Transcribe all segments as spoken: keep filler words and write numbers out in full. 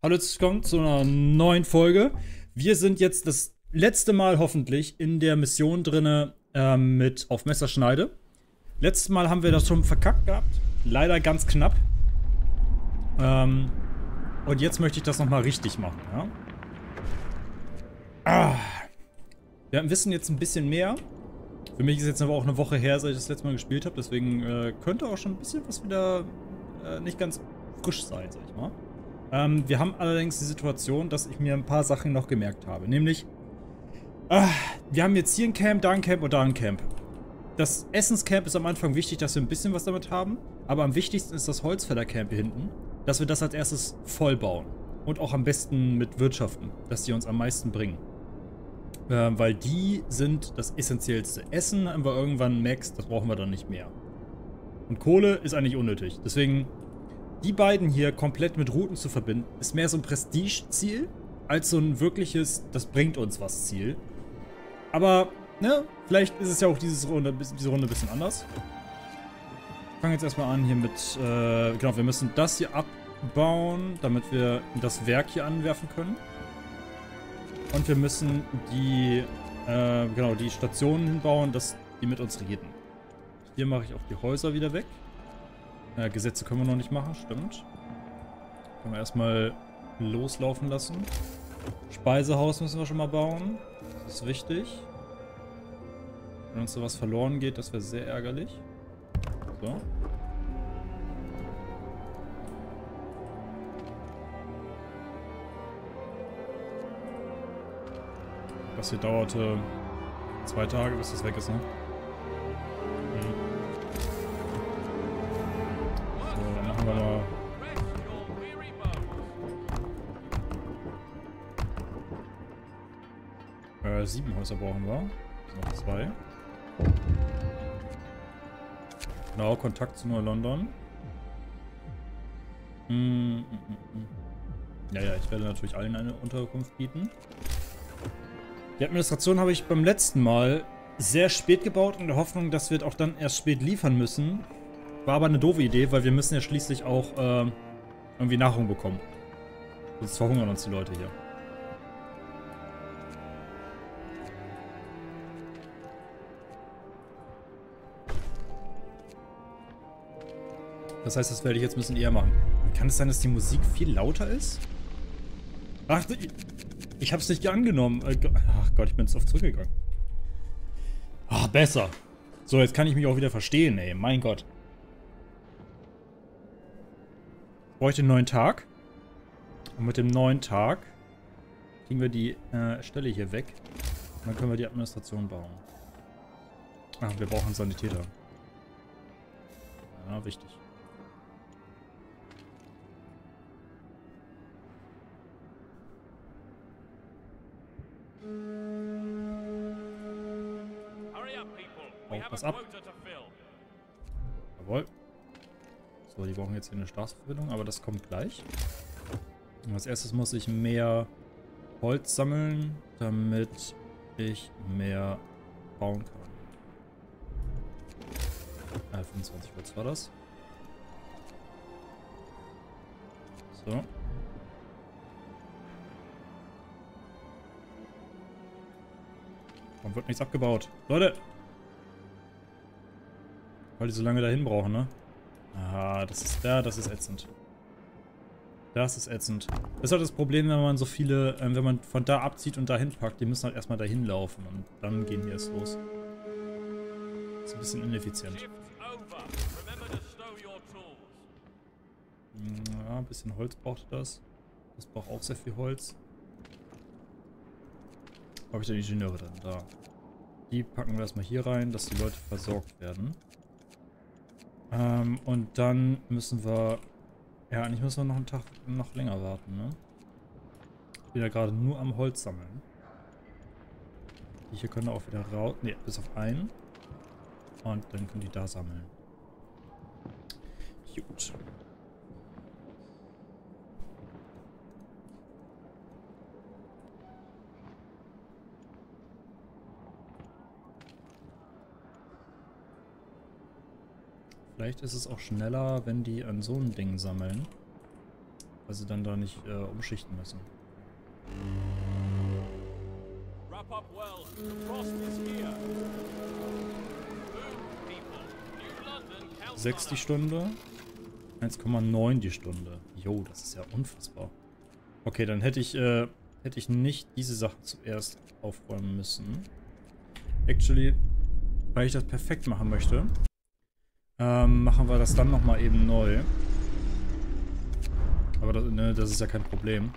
Hallo, herzlich willkommen zu einer neuen Folge. Wir sind jetzt das letzte Mal hoffentlich in der Mission drinne ähm, mit auf Messerschneide. Letztes Mal haben wir das schon verkackt gehabt. Leider ganz knapp. Ähm, und jetzt möchte ich das nochmal richtig machen, ja? Ah. Wir wissen jetzt ein bisschen mehr. Für mich ist jetzt aber auch eine Woche her, seit ich das letzte Mal gespielt habe. Deswegen äh, könnte auch schon ein bisschen was wieder äh, nicht ganz frisch sein, sag ich mal. Ähm, wir haben allerdings die Situation, dass ich mir ein paar Sachen noch gemerkt habe. Nämlich, äh, wir haben jetzt hier ein Camp, da ein Camp und da ein Camp. Das Essenscamp ist am Anfang wichtig, dass wir ein bisschen was damit haben. Aber am wichtigsten ist das Holzfällercamp hier hinten. Dass wir das als erstes voll bauen. Und auch am besten mit Wirtschaften, dass die uns am meisten bringen. Äh, weil die sind das Essentiellste. Essen haben wir irgendwann Max, das brauchen wir dann nicht mehr. Und Kohle ist eigentlich unnötig. Deswegen, die beiden hier komplett mit Routen zu verbinden, ist mehr so ein Prestige-Ziel, als so ein wirkliches, das bringt uns was Ziel. Aber, ne, vielleicht ist es ja auch diese Runde, diese Runde ein bisschen anders. Ich fange jetzt erstmal an hier mit, äh, genau, wir müssen das hier abbauen, damit wir das Werk hier anwerfen können. Und wir müssen die, äh, genau, die Stationen hinbauen, dass die mit uns reden. Hier mache ich auch die Häuser wieder weg. Äh, Gesetze können wir noch nicht machen, stimmt. Können wir erstmal loslaufen lassen. Speisehaus müssen wir schon mal bauen. Das ist wichtig. Wenn uns sowas verloren geht, das wäre sehr ärgerlich. So. Das hier dauerte zwei Tage, bis das weg ist, ne? Mhm. So, dann machen wir mal. Äh, sieben Häuser brauchen wir. Noch zwei. Genau, Kontakt zu Neu-London. Mm, mm, mm. Ja, ja, ich werde natürlich allen eine Unterkunft bieten. Die Administration habe ich beim letzten Mal sehr spät gebaut, in der Hoffnung, dass wir auch dann erst spät liefern müssen. War aber eine doofe Idee, weil wir müssen ja schließlich auch äh, irgendwie Nahrung bekommen. Sonst verhungern uns die Leute hier. Das heißt, das werde ich jetzt ein bisschen eher machen. Kann es sein, dass die Musik viel lauter ist? Ach, ich hab's nicht angenommen. Ach Gott, ich bin zu oft zurückgegangen. Ach, besser. So, jetzt kann ich mich auch wieder verstehen, ey. Mein Gott. Ich bräuchte einen neuen Tag. Und mit dem neuen Tag kriegen wir die äh, Stelle hier weg. Und dann können wir die Administration bauen. Ach, wir brauchen einen Sanitäter. Ja, wichtig. Baut was ab. Jawohl. So, die brauchen jetzt hier eine Straßenverbindung, aber das kommt gleich. Und als erstes muss ich mehr Holz sammeln, damit ich mehr bauen kann. Äh, fünfundzwanzig Holz war das. So. Warum wird nichts abgebaut? Leute! Weil die so lange dahin brauchen, ne? Ah, das ist da, das ist ätzend. Das ist ätzend. Das ist halt das Problem, wenn man so viele, ähm, wenn man von da abzieht und dahin packt, die müssen halt erstmal dahin laufen und dann gehen die erst los. Das ist ein bisschen ineffizient. Ja, ein bisschen Holz braucht das. Das braucht auch sehr viel Holz. Wo habe ich denn die Ingenieure dann? Da. Die packen wir erstmal hier rein, dass die Leute versorgt werden. Ähm, und dann müssen wir... Ja, eigentlich müssen wir noch einen Tag noch länger warten, ne? Ich bin ja gerade nur am Holz sammeln. Die hier können auch wieder raus... Ne, bis auf einen. Und dann können die da sammeln. Gut. Vielleicht ist es auch schneller, wenn die an so ein Ding sammeln. weil sie dann da nicht äh, umschichten müssen. sechs die Stunde. eins Komma neun die Stunde. Jo, das ist ja unfassbar. Okay, dann hätte ich, äh, hätte ich nicht diese Sachen zuerst aufräumen müssen. Actually, weil ich das perfekt machen möchte, ähm, machen wir das dann nochmal eben neu. Aber das, ne, das ist ja kein Problem.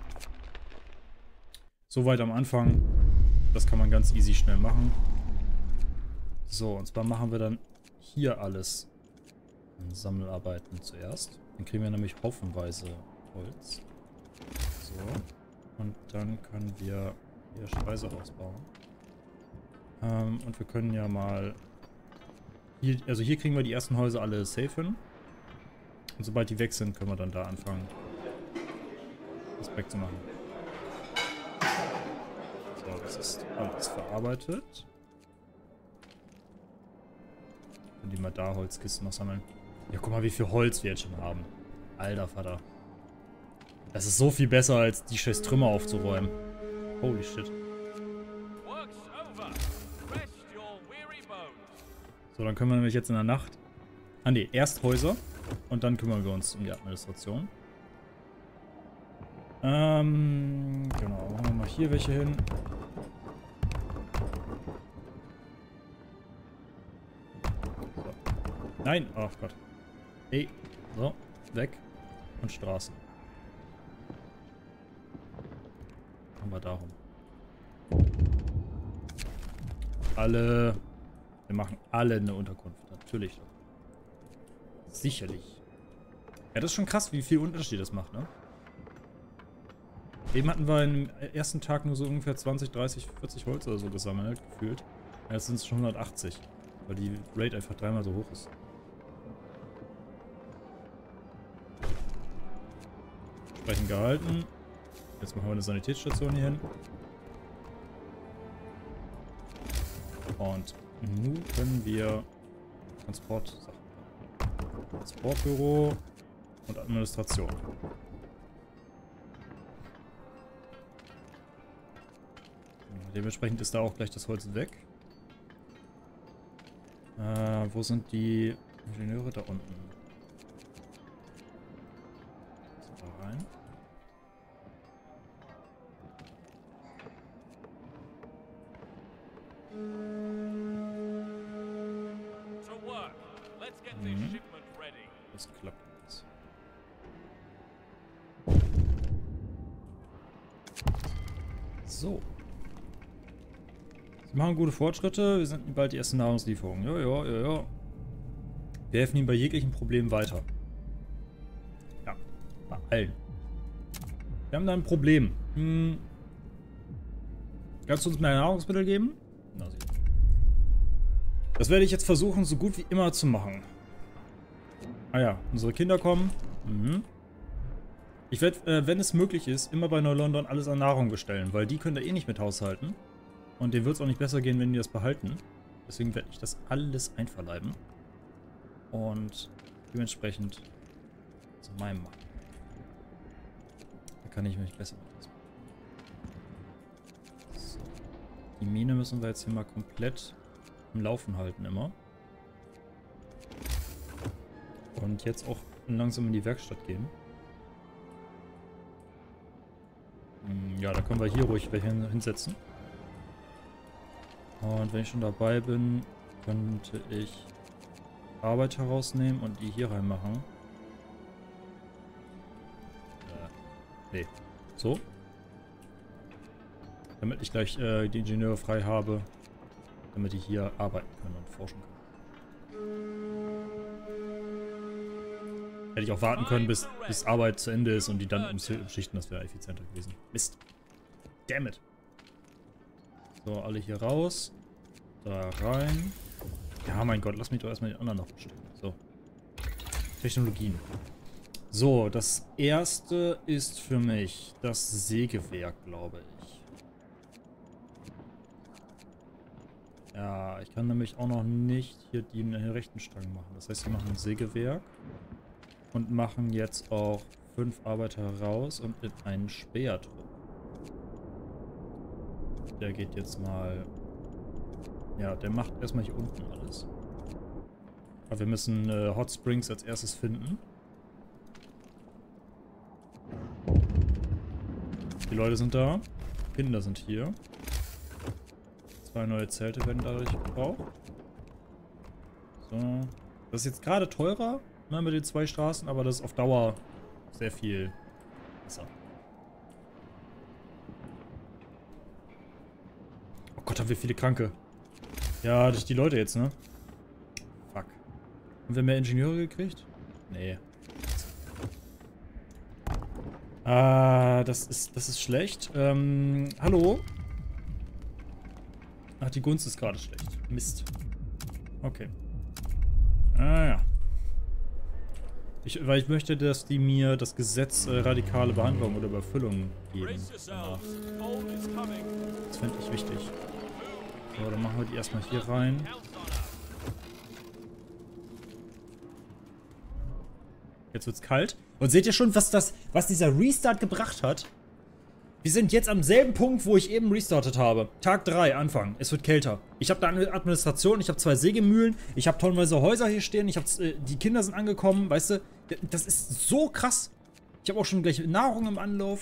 Soweit am Anfang. Das kann man ganz easy schnell machen. So, und zwar machen wir dann hier alles an Sammelarbeiten zuerst. Dann kriegen wir nämlich haufenweise Holz. So. Und dann können wir hier Speisehaus bauen. Ähm, und wir können ja mal... Hier, also hier kriegen wir die ersten Häuser alle safe hin. Und sobald die weg sind, können wir dann da anfangen, das wegzumachen. So, das ist alles verarbeitet. Können die mal da Holzkisten noch sammeln. Ja, guck mal, wie viel Holz wir jetzt schon haben. Alter Vater. Das ist so viel besser, als die scheiß Trümmer aufzuräumen. Holy shit. So, dann können wir nämlich jetzt in der Nacht... Ah ne, erst Häuser. Und dann kümmern wir uns um die Administration. Ähm, genau. Machen wir mal hier welche hin. So. Nein! Ach Gott. Ey. So. Weg. Und Straßen. Machen wir darum. Alle... Wir machen alle eine Unterkunft. Natürlich doch. Sicherlich. Ja, das ist schon krass, wie viel Unterschied das macht, ne? Eben hatten wir im ersten Tag nur so ungefähr zwanzig, dreißig, vierzig Holz oder so gesammelt, gefühlt. Jetzt sind es schon hundertachtzig. Weil die Rate einfach dreimal so hoch ist. Entsprechend gehalten. Jetzt machen wir eine Sanitätsstation hier hin. Und nun können wir Transportsachen machen. Transportbüro und Administration. Dementsprechend ist da auch gleich das Holz weg. Äh, wo sind die Ingenieure? Da unten. So, da rein. Mhm. Das klappt jetzt. So. Sie machen gute Fortschritte. Wir sind bald die ersten Nahrungslieferungen. Ja, ja, ja, ja. Wir helfen ihnen bei jeglichen Problemen weiter. Ja, bei allen. Wir haben da ein Problem. Hm. Kannst du uns mehr Nahrungsmittel geben? Na, sicher. Das werde ich jetzt versuchen, so gut wie immer zu machen. Ah ja, unsere Kinder kommen. Mhm. Ich werde, äh, wenn es möglich ist, immer bei Neu-London alles an Nahrung bestellen, weil die können da eh nicht mit haushalten. Und denen wird es auch nicht besser gehen, wenn die das behalten. Deswegen werde ich das alles einverleiben. Und dementsprechend zu meinem machen. Da kann ich mich besser mit ausmachen. So. Die Mine müssen wir jetzt hier mal komplett im Laufen halten immer. Und jetzt auch langsam in die Werkstatt gehen. Ja, da können wir hier ruhig welche hinsetzen. Und wenn ich schon dabei bin, könnte ich Arbeit herausnehmen und die hier reinmachen. Äh, nee. So. Damit ich gleich äh, die Ingenieure frei habe, damit die hier arbeiten können und forschen können. Hätte ich auch warten können, bis, bis Arbeit zu Ende ist und die dann umschichten, das wäre effizienter gewesen. Mist. Damn it. So, alle hier raus. Da rein. Ja, mein Gott, lass mich doch erstmal den anderen noch bestimmen. So. Technologien. So, das erste ist für mich das Sägewerk, glaube ich. Ja, ich kann nämlich auch noch nicht hier den rechten Strang machen. Das heißt, wir machen ein Sägewerk und machen jetzt auch fünf Arbeiter raus und in einen Speertrupp. Der geht jetzt mal... Ja, der macht erstmal hier unten alles. Aber wir müssen äh, Hot Springs als erstes finden. Die Leute sind da. Kinder sind hier. Zwei neue Zelte werden dadurch gebraucht. So. Das ist jetzt gerade teurer, ne, mit den zwei Straßen, aber das ist auf Dauer sehr viel besser. Oh Gott, haben wir viele Kranke. Ja, durch die Leute jetzt, ne? Fuck. Haben wir mehr Ingenieure gekriegt? Nee. Ah, das ist, das ist schlecht. Ähm, hallo? Ach, die Gunst ist gerade schlecht. Mist. Okay. Ah ja. Ich, weil ich möchte, dass die mir das Gesetz äh, radikale Behandlung oder Überfüllung geben. Danach. Das fände ich wichtig. So, dann machen wir die erstmal hier rein. Jetzt wird's kalt. Und seht ihr schon, was das, was dieser Restart gebracht hat? Wir sind jetzt am selben Punkt, wo ich eben restartet habe. Tag drei, Anfang. Es wird kälter. Ich habe da eine Administration, ich habe zwei Sägemühlen, ich habe tonnenweise Häuser hier stehen, ich habe äh, die Kinder sind angekommen, weißt du? Das ist so krass. Ich habe auch schon gleich Nahrung im Anlauf.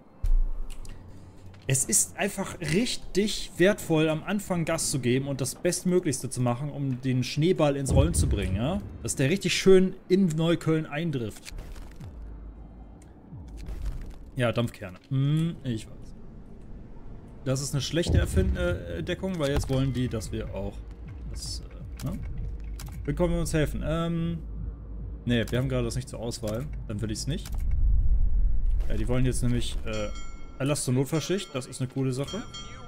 Es ist einfach richtig wertvoll, am Anfang Gas zu geben und das Bestmöglichste zu machen, um den Schneeball ins Rollen zu bringen, ja? Dass der richtig schön in Neukölln eindrifft. Ja, Dampfkerne. Hm, ich weiß. Das ist eine schlechte Erfind äh, Entdeckung, weil jetzt wollen die, dass wir auch das, äh, ne? Wie können wir uns helfen? Ähm, ne, wir haben gerade das nicht zur Auswahl. Dann will ich es nicht. Ja, die wollen jetzt nämlich, äh, Erlass zur Notfallschicht. Das ist eine coole Sache.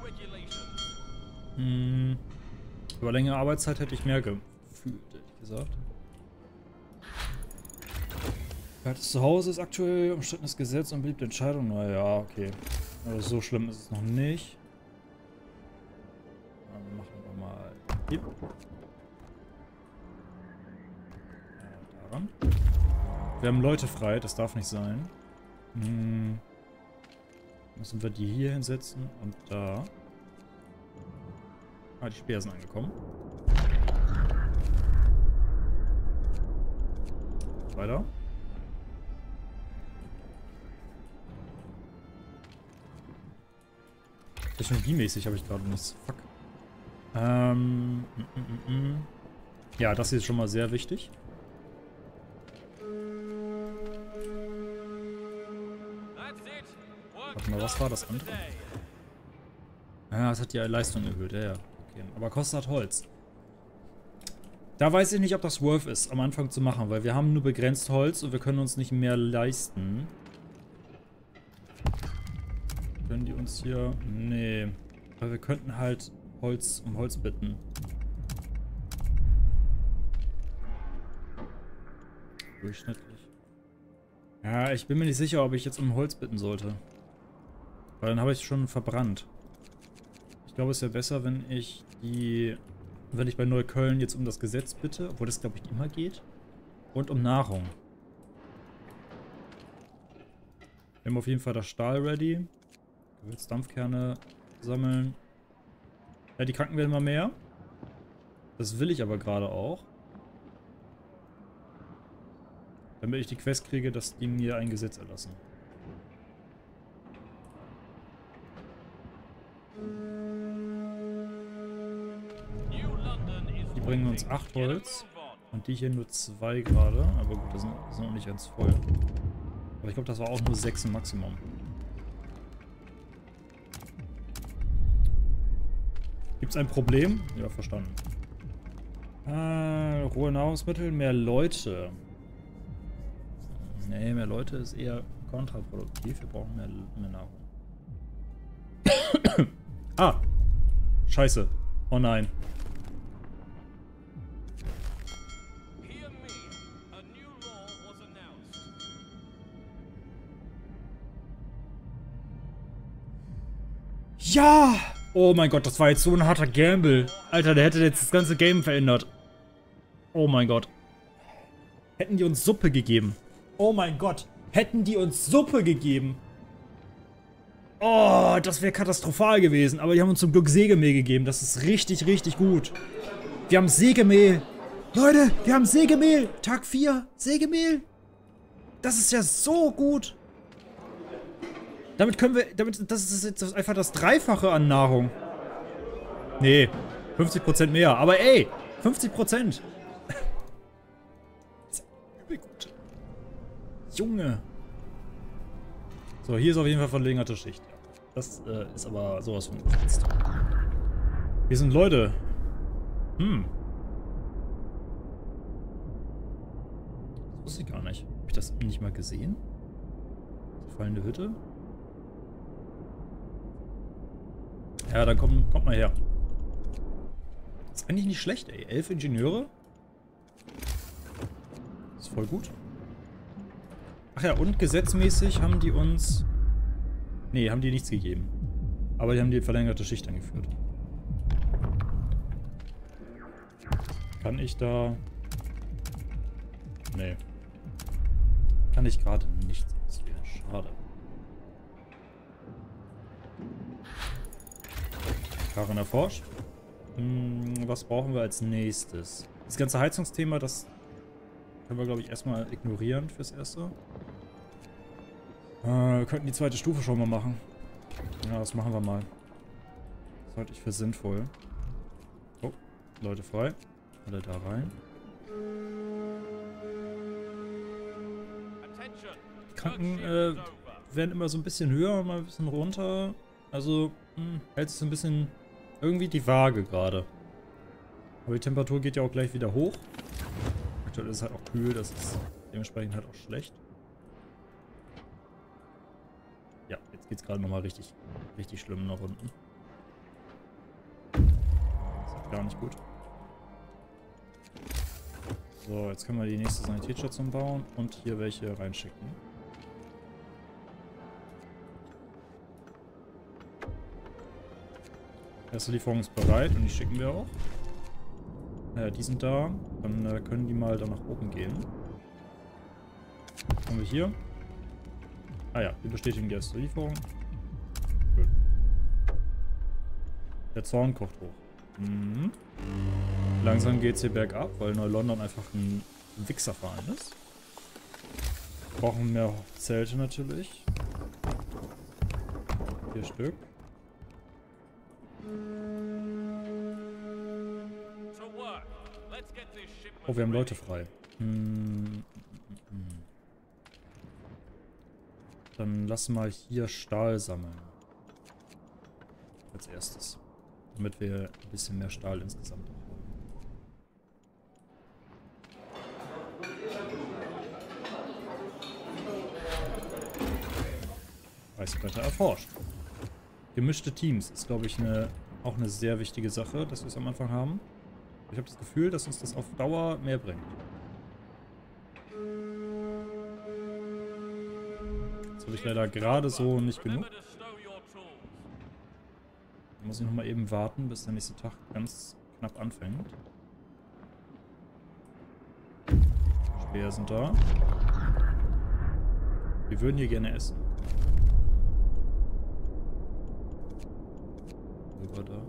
Hm, über längere Arbeitszeit hätte ich mehr gefühlt, ehrlich gesagt. Kaltes Zuhause ist aktuell umstrittenes Gesetz und beliebte Entscheidung. Naja, okay. Aber so schlimm ist es noch nicht. Dann machen wir mal hier. Ja, daran. Wir haben Leute frei, das darf nicht sein. Hm. Müssen wir die hier hinsetzen und da. Ah, die Speer sind angekommen. Weiter. Technologiemäßig habe ich gerade nichts. Fuck. Ähm. Mm, mm, mm. Ja, das hier ist schon mal sehr wichtig. Warte mal, was war das andere? Ja, das hat die Leistung erhöht. Ja, ja. Okay. Aber kostet Holz. Da weiß ich nicht, ob das worth ist, am Anfang zu machen, weil wir haben nur begrenzt Holz und wir können uns nicht mehr leisten. Können die uns hier... Nee. Weil wir könnten halt Holz um Holz bitten. Durchschnittlich. Ja, ich bin mir nicht sicher, ob ich jetzt um Holz bitten sollte. Weil dann habe ich es schon verbrannt. Ich glaube, es wäre besser, wenn ich die... Wenn ich bei Neukölln jetzt um das Gesetz bitte, obwohl das, glaube ich, immer geht. Und um Nahrung. Wir haben auf jeden Fall das Stahl ready. Jetzt Dampfkerne sammeln. Ja, die Kranken werden immer mehr. Das will ich aber gerade auch. Damit ich die Quest kriege, dass die mir ein Gesetz erlassen. Die bringen uns acht Holz. Und die hier nur zwei gerade. Aber gut, das sind, das sind noch nicht ganz voll. Aber ich glaube, das war auch nur sechs im Maximum. Gibt es ein Problem? Ja, verstanden. Äh, rohe Nahrungsmittel, mehr Leute. Nee, mehr Leute ist eher kontraproduktiv. Wir brauchen mehr, mehr Nahrung. Ah! Scheiße. Oh nein. Ja! Oh mein Gott, das war jetzt so ein harter Gamble. Alter, der hätte jetzt das ganze Game verändert. Oh mein Gott. Hätten die uns Suppe gegeben. Oh mein Gott. Hätten die uns Suppe gegeben. Oh, das wäre katastrophal gewesen. Aber die haben uns zum Glück Sägemehl gegeben. Das ist richtig, richtig gut. Wir haben Sägemehl. Leute, wir haben Sägemehl. Tag vier. Sägemehl. Das ist ja so gut. Damit können wir... Damit, das ist jetzt einfach das Dreifache an Nahrung. Nee, fünfzig Prozent mehr. Aber ey, fünfzig Prozent. Das ist übel gut. Junge. So, hier ist auf jeden Fall verlängerte Schicht. Das äh, ist aber sowas von gefetzt. Hier sind Leute. Hm. Das wusste ich gar nicht. Habe ich das nicht mal gesehen? Fallende Hütte? Ja, dann kommt, kommt mal her. Das ist eigentlich nicht schlecht, ey. Elf Ingenieure. Das ist voll gut. Ach ja, und gesetzmäßig haben die uns... Nee, haben die nichts gegeben. Aber die haben die verlängerte Schicht eingeführt. Kann ich da... Nee. Kann ich gerade nichts auswählen. Schade. Karren erforscht. Hm, was brauchen wir als nächstes? Das ganze Heizungsthema, das können wir, glaube ich, erstmal ignorieren fürs Erste. Äh, wir könnten die zweite Stufe schon mal machen. Ja, das machen wir mal. Das halte ich für sinnvoll. Oh, Leute frei. Alle da rein. Die Kranken äh, werden immer so ein bisschen höher, mal ein bisschen runter. Also hm, hält sich so ein bisschen irgendwie die Waage gerade. Aber die Temperatur geht ja auch gleich wieder hoch. Aktuell ist es halt auch kühl, das ist dementsprechend halt auch schlecht. Ja, jetzt geht es gerade nochmal richtig, richtig schlimm nach unten. Das ist gar nicht gut. So, jetzt können wir die nächste Sanitätsstation bauen und hier welche reinschicken. Erste Lieferung ist bereit und die schicken wir auch. Naja, die sind da. Dann äh, können die mal da nach oben gehen. Was haben wir hier? Ah ja, wir bestätigen die erste Lieferung. Gut. Der Zorn kocht hoch. Mhm. Langsam geht es hier bergab, weil Neu-London einfach ein Wichserverein ist. Wir brauchen mehr Zelte natürlich. Vier Stück. Oh, wir haben Leute frei. Hm. Dann lass mal hier Stahl sammeln. Als erstes. Damit wir ein bisschen mehr Stahl insgesamt haben. Eisbretter erforscht. Gemischte Teams ist, glaube ich, eine, auch eine sehr wichtige Sache, dass wir es am Anfang haben. Ich habe das Gefühl, dass uns das auf Dauer mehr bringt. Jetzt habe ich leider gerade so nicht genug. Da muss ich nochmal eben warten, bis der nächste Tag ganz knapp anfängt. Speer sind da. Wir würden hier gerne essen. Rüber da.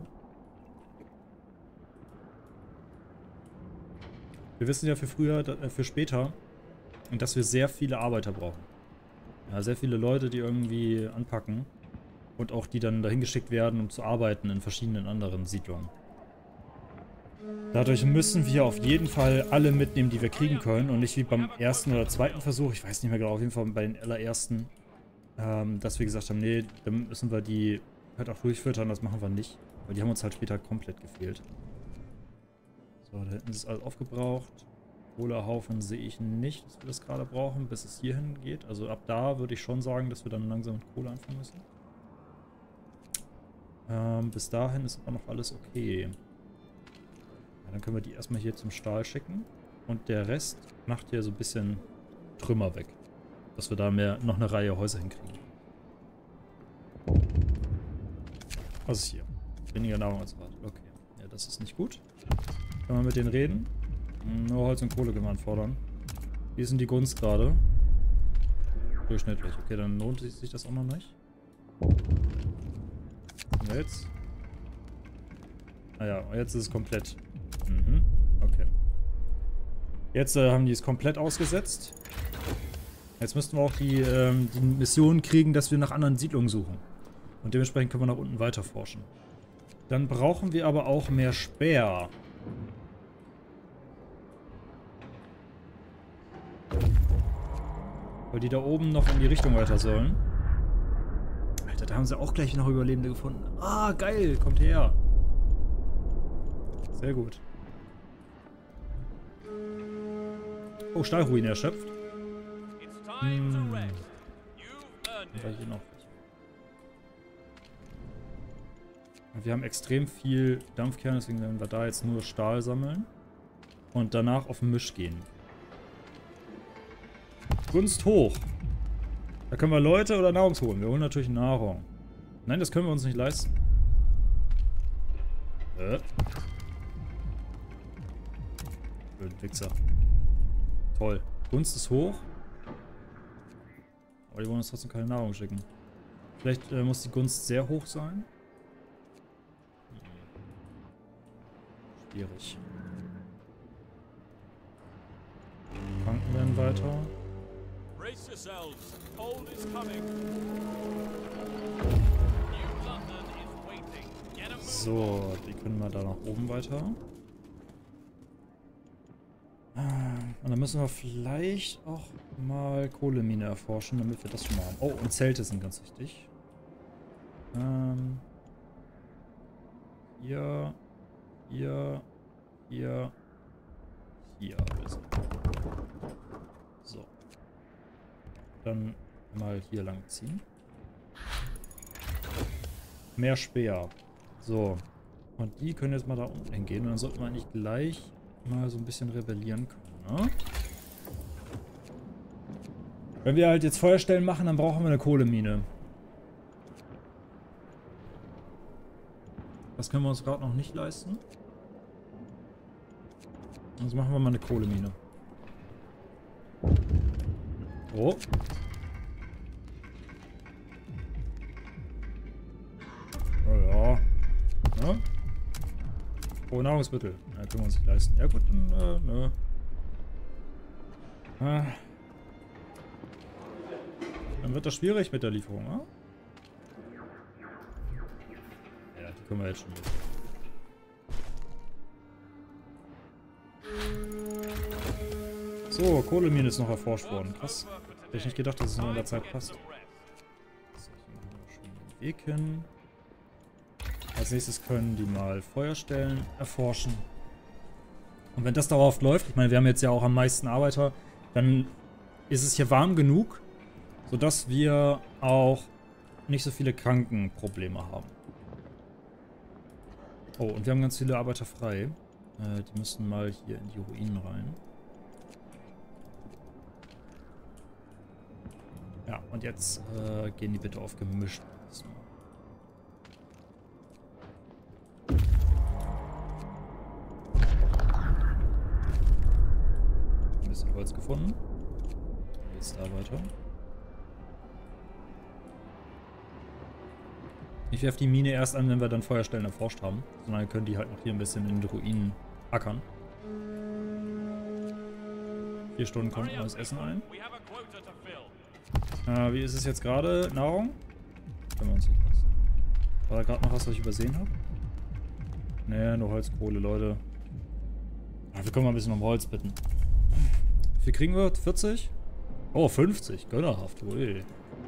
Wir wissen ja für früher, äh, für später, dass wir sehr viele Arbeiter brauchen. Ja, sehr viele Leute, die irgendwie anpacken und auch die dann dahin geschickt werden, um zu arbeiten in verschiedenen anderen Siedlungen. Dadurch müssen wir auf jeden Fall alle mitnehmen, die wir kriegen können und nicht wie beim ersten oder zweiten Versuch, ich weiß nicht mehr genau, auf jeden Fall bei den allerersten, ähm, dass wir gesagt haben, nee, dann müssen wir die halt auch durchfüttern, das machen wir nicht, weil die haben uns halt später komplett gefehlt. So, da hinten ist alles aufgebraucht. Kohlehaufen sehe ich nicht, dass wir das gerade brauchen, bis es hierhin geht. Also ab da würde ich schon sagen, dass wir dann langsam mit Kohle anfangen müssen. Ähm, bis dahin ist aber noch alles okay. Ja, dann können wir die erstmal hier zum Stahl schicken. Und der Rest macht hier so ein bisschen Trümmer weg. Dass wir da mehr noch eine Reihe Häuser hinkriegen. Was ist hier? Weniger Nahrung als erwartet. Okay. Ja, das ist nicht gut. Können wir mit denen reden? Nur Holz und Kohle können wir anfordern. Wie ist denn die Gunst gerade? Durchschnittlich. Okay, dann lohnt sich das auch noch nicht. Und jetzt? Naja, jetzt ist es komplett. Mhm. Okay. Jetzt äh, haben die es komplett ausgesetzt. Jetzt müssten wir auch die, ähm, die Mission kriegen, dass wir nach anderen Siedlungen suchen. Und dementsprechend können wir nach unten weiter forschen. Dann brauchen wir aber auch mehr Speer. Weil die da oben noch in die Richtung weiter sollen. Alter, da haben sie auch gleich noch Überlebende gefunden. Ah, geil, kommt her. Sehr gut. Oh, Stahlruine erschöpft. Hm. War hier noch welche. Wir haben extrem viel Dampfkerne, deswegen werden wir da jetzt nur Stahl sammeln. Und danach auf den Misch gehen. Gunst hoch. Da können wir Leute oder Nahrung holen. Wir holen natürlich Nahrung. Nein, das können wir uns nicht leisten. Äh. Blöden Wichser. Toll. Gunst ist hoch. Aber die wollen uns trotzdem keine Nahrung schicken. Vielleicht äh, muss die Gunst sehr hoch sein. Schwierig. Kranken werden weiter. So, die können wir da nach oben weiter. Und dann müssen wir vielleicht auch mal Kohlemine erforschen, damit wir das schon mal haben. Oh, und Zelte sind ganz wichtig. Ähm, hier, hier, hier, hier. So. Dann mal hier lang ziehen. Mehr Speer. So. Und die können jetzt mal da unten hingehen. Und dann sollten wir eigentlich gleich mal so ein bisschen rebellieren können, ne? Wenn wir halt jetzt Feuerstellen machen, dann brauchen wir eine Kohlemine. Das können wir uns gerade noch nicht leisten. Also machen wir mal eine Kohlemine. Oh. Oh ja. Ja. Oh, Nahrungsmittel. Ja, können wir uns nicht leisten. Ja gut, dann, äh, ne. Ah. Dann wird das schwierig mit der Lieferung, ne? Ja, die können wir jetzt schon mit. So, Kohlemine ist noch erforscht worden. Krass. Hätte ich nicht gedacht, dass es noch in der Zeit passt. So, hier machen wir schon den Weg hin. Als nächstes können die mal Feuerstellen erforschen. Und wenn das dauerhaft läuft, ich meine, wir haben jetzt ja auch am meisten Arbeiter, dann ist es hier warm genug, sodass wir auch nicht so viele Krankenprobleme haben. Oh, und wir haben ganz viele Arbeiter frei. Äh, die müssen mal hier in die Ruinen rein. Ja, und jetzt äh, gehen die bitte auf gemischt. Ein bisschen Holz gefunden. Jetzt da weiter. Ich werfe die Mine erst an, wenn wir dann Feuerstellen erforscht haben. Sondern können die halt noch hier ein bisschen in den Ruinen ackern. Vier Stunden kommt neues Essen ein. Äh, wie ist es jetzt gerade? Nahrung? Können wir uns nicht lassen. War da gerade noch was, was ich übersehen habe? Nee, nur Holzkohle, Leute. Ah, wir können mal ein bisschen um Holz bitten. Wie viel kriegen wir? vierzig? Oh, fünfzig. Gönnerhaft. Ui.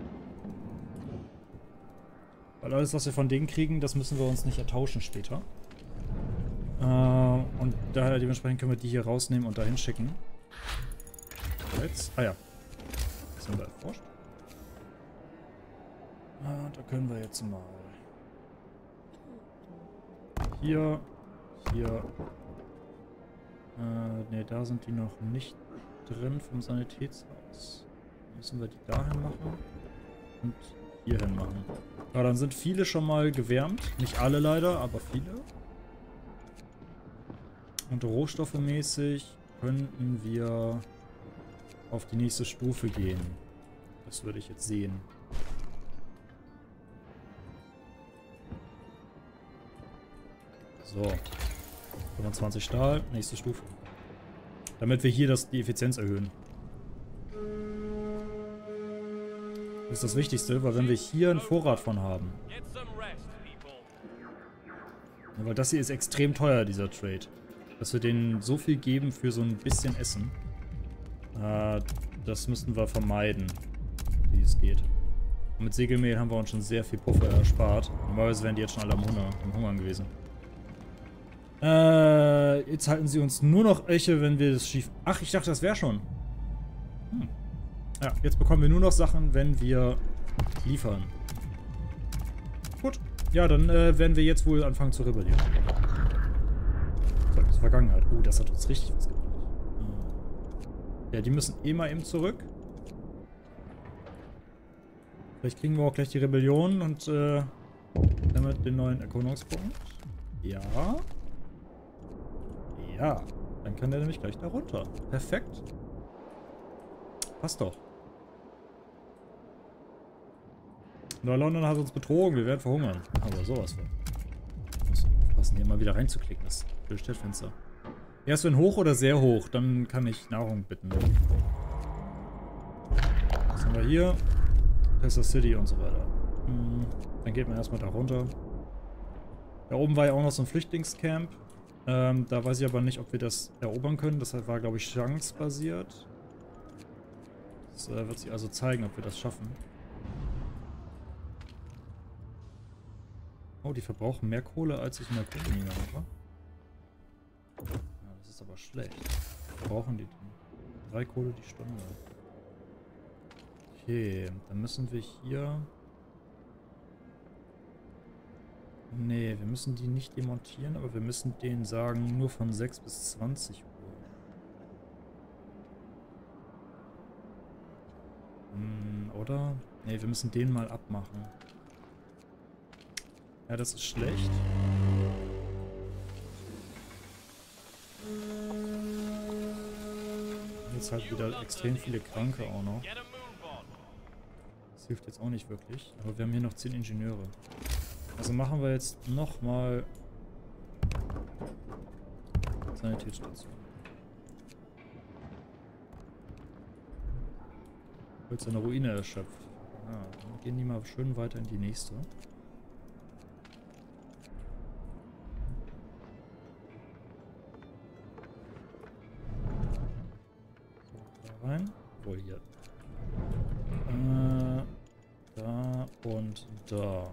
Weil alles, was wir von denen kriegen, das müssen wir uns nicht ertauschen später. Äh, und daher dementsprechend können wir die hier rausnehmen und dahin schicken. Jetzt. Ah ja. Das haben wir erforscht. Ah, da können wir jetzt mal hier, hier. Äh, ne, da sind die noch nicht drin vom Sanitätshaus. Müssen wir die dahin machen und hier hin machen. Ja, dann sind viele schon mal gewärmt. Nicht alle leider, aber viele. Und rohstoffemäßig könnten wir auf die nächste Stufe gehen. Das würde ich jetzt sehen. So. fünfundzwanzig Stahl, nächste Stufe. Damit wir hier das, die Effizienz erhöhen. Das ist das Wichtigste, weil wenn wir hier einen Vorrat von haben. Ja, weil das hier ist extrem teuer, dieser Trade. Dass wir denen so viel geben für so ein bisschen Essen. Äh, das müssten wir vermeiden, wie es geht. Und mit Segelmehl haben wir uns schon sehr viel Puffer erspart. Normalerweise wären die jetzt schon alle am Hunger, am Hungern gewesen. Äh, jetzt halten sie uns nur noch Eche, wenn wir das schief... Ach, ich dachte, das wäre schon. Hm. Ja, jetzt bekommen wir nur noch Sachen, wenn wir liefern. Gut. Ja, dann äh, werden wir jetzt wohl anfangen zu rebellieren. Zeugnis Vergangenheit. Oh, das hat uns richtig was gebracht. Ja, die müssen eh mal eben zurück. Vielleicht kriegen wir auch gleich die Rebellion und äh, damit den neuen Erkundungspunkt. Ja. Ja. Dann kann der nämlich gleich da runter. Perfekt. Passt doch. Neu-London hat uns betrogen. Wir werden verhungern. Aber sowas von. Ich muss aufpassen, hier mal wieder reinzuklicken. Das Stellfenster. Erst wenn hoch oder sehr hoch, dann kann ich Nahrung bitten. Was haben wir hier? Tessa City und so weiter. Hm, dann geht man erstmal da runter. Da oben war ja auch noch so ein Flüchtlingscamp. Ähm, da weiß ich aber nicht, ob wir das erobern können. Das war, glaube ich, chancebasiert. Das äh, wird sich also zeigen, ob wir das schaffen. Oh, die verbrauchen mehr Kohle, als ich in der Kohlemine habe. Ja, das ist aber schlecht. Brauchen die denn? Drei Kohle die Stunde. Okay, dann müssen wir hier... Nee, wir müssen die nicht demontieren, aber wir müssen denen sagen, nur von sechs bis zwanzig Uhr. Hm, oder? Nee, wir müssen den mal abmachen. Ja, das ist schlecht. Jetzt halt wieder extrem viele Kranke auch noch. Das hilft jetzt auch nicht wirklich. Aber wir haben hier noch zehn Ingenieure. Also machen wir jetzt nochmal Sanitätsstation. Wird eine Ruine erschöpft. Ah, dann gehen die mal schön weiter in die nächste. So, da rein. Wohl hier. Äh, da und da.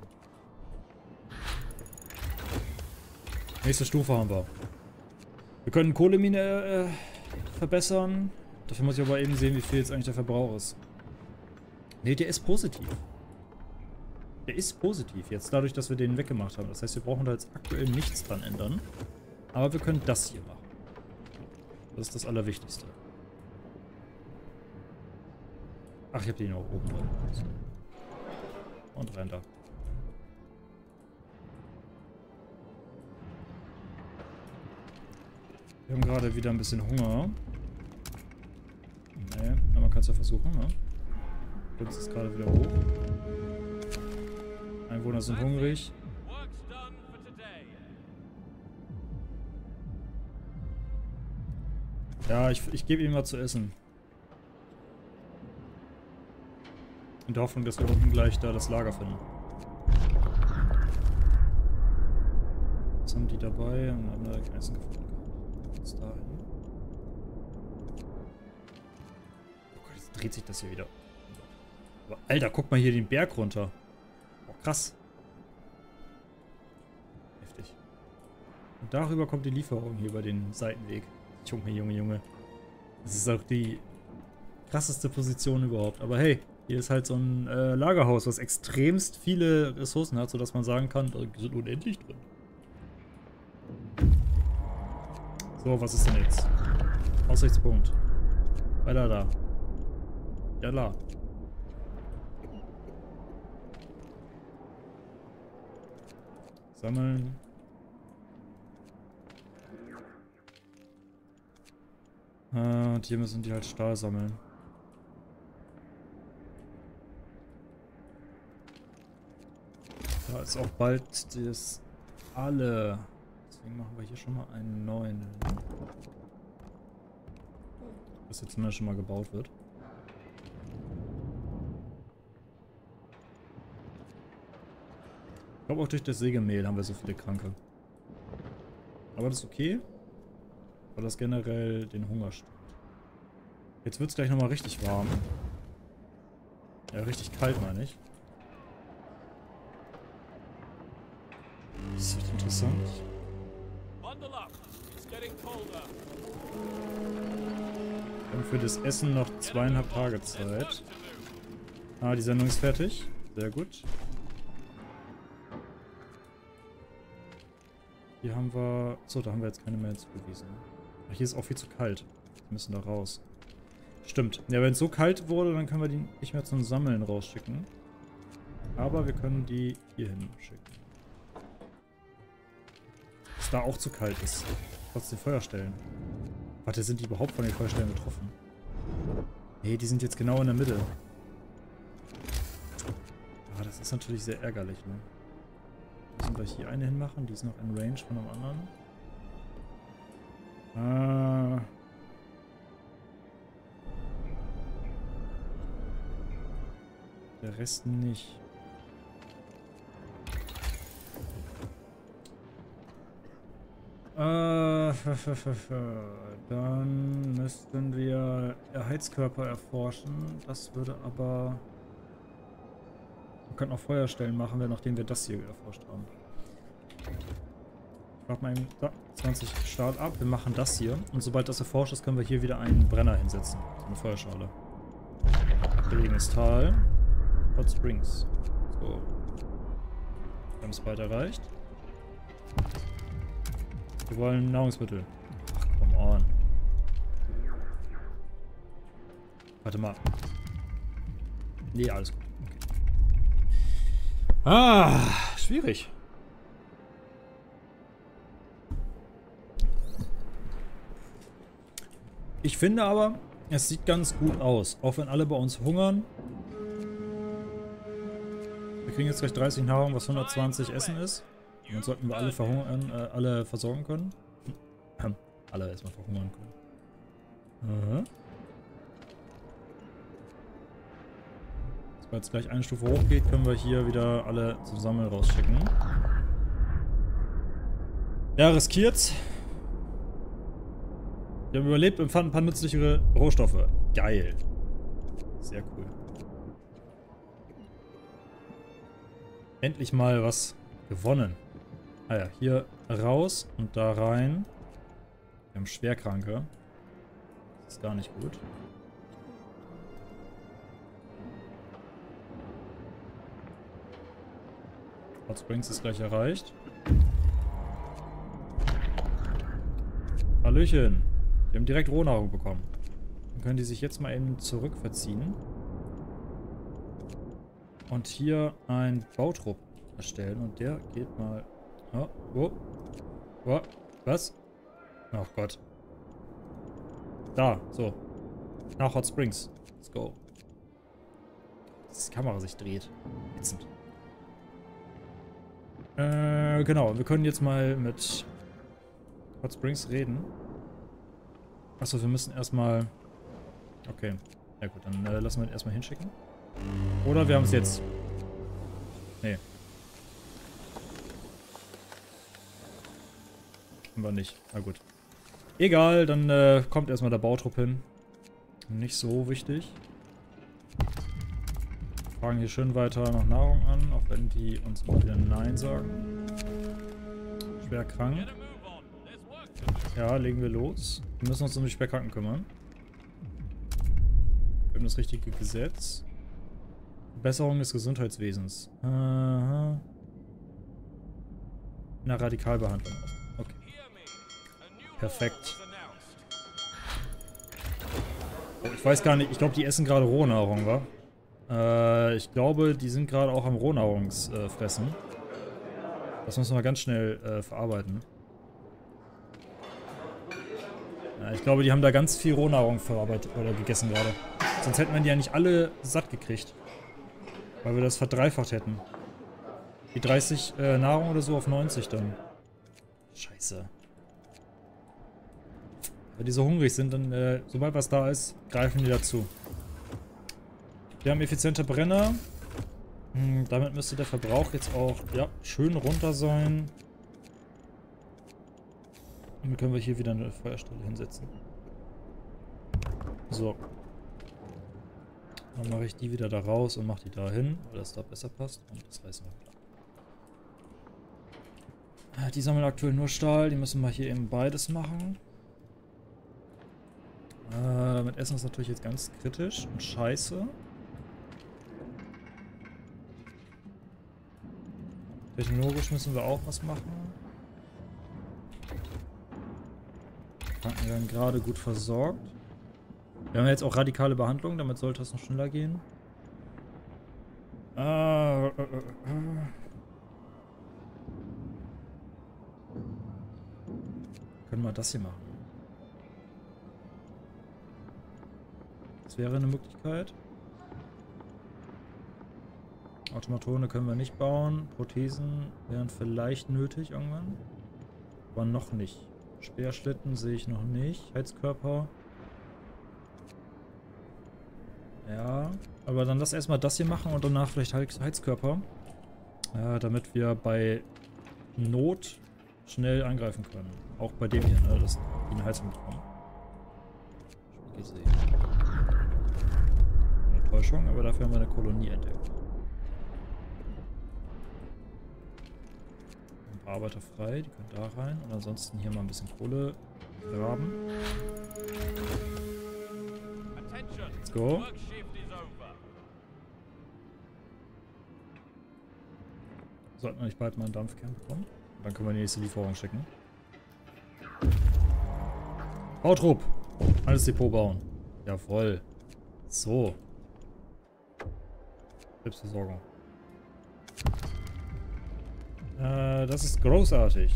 Nächste Stufe haben wir. Wir können Kohlemine äh, verbessern. Dafür muss ich aber eben sehen, wie viel jetzt eigentlich der Verbrauch ist. Ne, der ist positiv. Der ist positiv jetzt, dadurch, dass wir den weggemacht haben. Das heißt, wir brauchen da jetzt aktuell nichts dran ändern. Aber wir können das hier machen. Das ist das Allerwichtigste. Ach, ich habe den auch oben drin. Und rein da. Wir haben gerade wieder ein bisschen Hunger. Nee, aber man kann es ja versuchen, ne? Uns ist gerade wieder hoch. Einwohner sind hungrig. Ja, ich, ich gebe ihm mal zu essen. In der Hoffnung, dass wir unten gleich da das Lager finden. Was haben die dabei? Und haben da kein Essen gefunden. Jetzt dahin. Oh Gott, jetzt dreht sich das hier wieder. Aber Alter, guck mal hier den Berg runter. Oh, krass. Heftig. Und darüber kommt die Lieferung hier über den Seitenweg. Junge, Junge, Junge. Das ist auch die krasseste Position überhaupt. Aber hey, hier ist halt so ein äh, Lagerhaus, was extremst viele Ressourcen hat, sodass man sagen kann, da sind unendlich drin. So, was ist denn jetzt? Aussichtspunkt. Weiter da. Ja, da. Sammeln. Äh, und hier müssen die halt Stahl sammeln. Da ist auch bald das alle. Deswegen machen wir hier schon mal einen neuen. Was jetzt zumindest schon mal gebaut wird. Ich glaube auch durch das Sägemehl haben wir so viele Kranke. Aber das ist okay, weil das generell den Hunger stillt. Jetzt wird es gleich nochmal richtig warm. Ja, richtig kalt meine ich. Das wird interessant. Wir haben für das Essen noch zweieinhalb Tage Zeit. Ah, die Sendung ist fertig. Sehr gut. Hier haben wir... So, da haben wir jetzt keine mehr zugewiesen. Ach, hier ist auch viel zu kalt. Wir müssen da raus. Stimmt. Ja, wenn es so kalt wurde, dann können wir die nicht mehr zum Sammeln rausschicken. Aber wir können die hier hin schicken. Dass da auch zu kalt ist. Trotzdem Feuerstellen. Warte, sind die überhaupt von den Feuerstellen betroffen? Nee, die sind jetzt genau in der Mitte. Ah, das ist natürlich sehr ärgerlich, ne? Müssen wir hier eine hinmachen, die ist noch in Range von einem anderen. Ah. Der Rest nicht. Äh, dann müssten wir Heizkörper erforschen. Das würde aber... Wir könnten auch Feuerstellen machen, nachdem wir das hier erforscht haben. Ich mach mal eben da, zwanzig Start ab. Wir machen das hier. Und sobald das erforscht ist, können wir hier wieder einen Brenner hinsetzen. So eine Feuerschale. Gelegenes Tal. Hot Springs. So. Wir haben es bald erreicht. Wir wollen Nahrungsmittel. Ach, come on. Warte mal. Nee, alles gut. Okay. Ah, schwierig. Ich finde aber, es sieht ganz gut aus. Auch wenn alle bei uns hungern. Wir kriegen jetzt gleich dreißig Nahrung, was hundertzwanzig Essen ist. Und dann sollten wir alle verhungern, äh, alle versorgen können. Alle erstmal verhungern können. Aha. Sobald es gleich eine Stufe hochgeht, können wir hier wieder alle zusammen rausschicken. Ja, riskiert's. Wir haben überlebt und fanden ein paar nützlichere Rohstoffe. Geil. Sehr cool. Endlich mal was gewonnen. Ah ja, hier raus und da rein. Wir haben Schwerkranke. Das ist gar nicht gut. Hot Springs ist gleich erreicht. Hallöchen. Die haben direkt Rohnahrung bekommen. Dann können die sich jetzt mal eben zurückverziehen. Und hier einen Bautrupp erstellen. Und der geht mal... Oh, wo? Wo? Was? Ach Gott. Da, so. Nach Hot Springs. Let's go. Dass die Kamera sich dreht. Ätzend. Äh, genau. Wir können jetzt mal mit Hot Springs reden. Achso, wir müssen erstmal... Okay. Ja gut, dann äh, lassen wir ihn erstmal hinschicken. Oder wir haben es jetzt. Nee. Haben wir nicht. Na gut. Egal, dann äh, kommt erstmal der Bautrupp hin. Nicht so wichtig. Fragen hier schön weiter nach Nahrung an, auch wenn die uns mal wieder Nein sagen. Schwer krank. Ja, legen wir los. Wir müssen uns um die Schwerkranken kümmern. Wir haben das richtige Gesetz. Verbesserung des Gesundheitswesens. Aha. Na, Radikalbehandlung. Okay. Perfekt. Oh, ich weiß gar nicht, ich glaube, die essen gerade Rohnahrung, wa? Äh, ich glaube, die sind gerade auch am Rohnahrungsfressen. Äh, das müssen wir ganz schnell äh, verarbeiten. Ja, ich glaube, die haben da ganz viel Rohnahrung verarbeitet oder gegessen gerade. Sonst hätten wir die ja nicht alle satt gekriegt. Weil wir das verdreifacht hätten. die dreißig äh, Nahrung oder so auf neunzig dann. Scheiße. Weil die so hungrig sind, dann, äh, sobald was da ist, greifen die dazu. Wir haben effiziente Brenner. Hm, damit müsste der Verbrauch jetzt auch, ja, schön runter sein. Und dann können wir hier wieder eine Feuerstelle hinsetzen. So. Dann mache ich die wieder da raus und mache die da hin, weil das da besser passt. Und das reißen wir wieder. Die sammeln aktuell nur Stahl, die müssen wir hier eben beides machen. Äh, mit Essen ist natürlich jetzt ganz kritisch und scheiße. Technologisch müssen wir auch was machen. Kranken werden gerade gut versorgt. Wir haben jetzt auch radikale Behandlung, damit sollte es noch schneller gehen. Äh, äh, äh, äh. Können wir das hier machen? Das wäre eine Möglichkeit. Automatone können wir nicht bauen. Prothesen wären vielleicht nötig irgendwann. Aber noch nicht. Speerschlitten sehe ich noch nicht. Heizkörper. Ja. Aber dann lass erstmal das hier machen und danach vielleicht Heizkörper. Ja, damit wir bei Not schnell angreifen können. Auch bei dem hier, ne? Dass die eine Heizung bekommen. Schon gesehen. Eine Täuschung, aber dafür haben wir eine Kolonie entdeckt. Arbeiter frei, die können da rein und ansonsten hier mal ein bisschen Kohle graben. Let's go. Sollten wir nicht bald mal einen Dampfkern bekommen? Dann können wir die nächste Lieferung schicken. Bautrupp! Alles Depot bauen. Jawohl. So. Selbstversorgung. Äh, das ist großartig.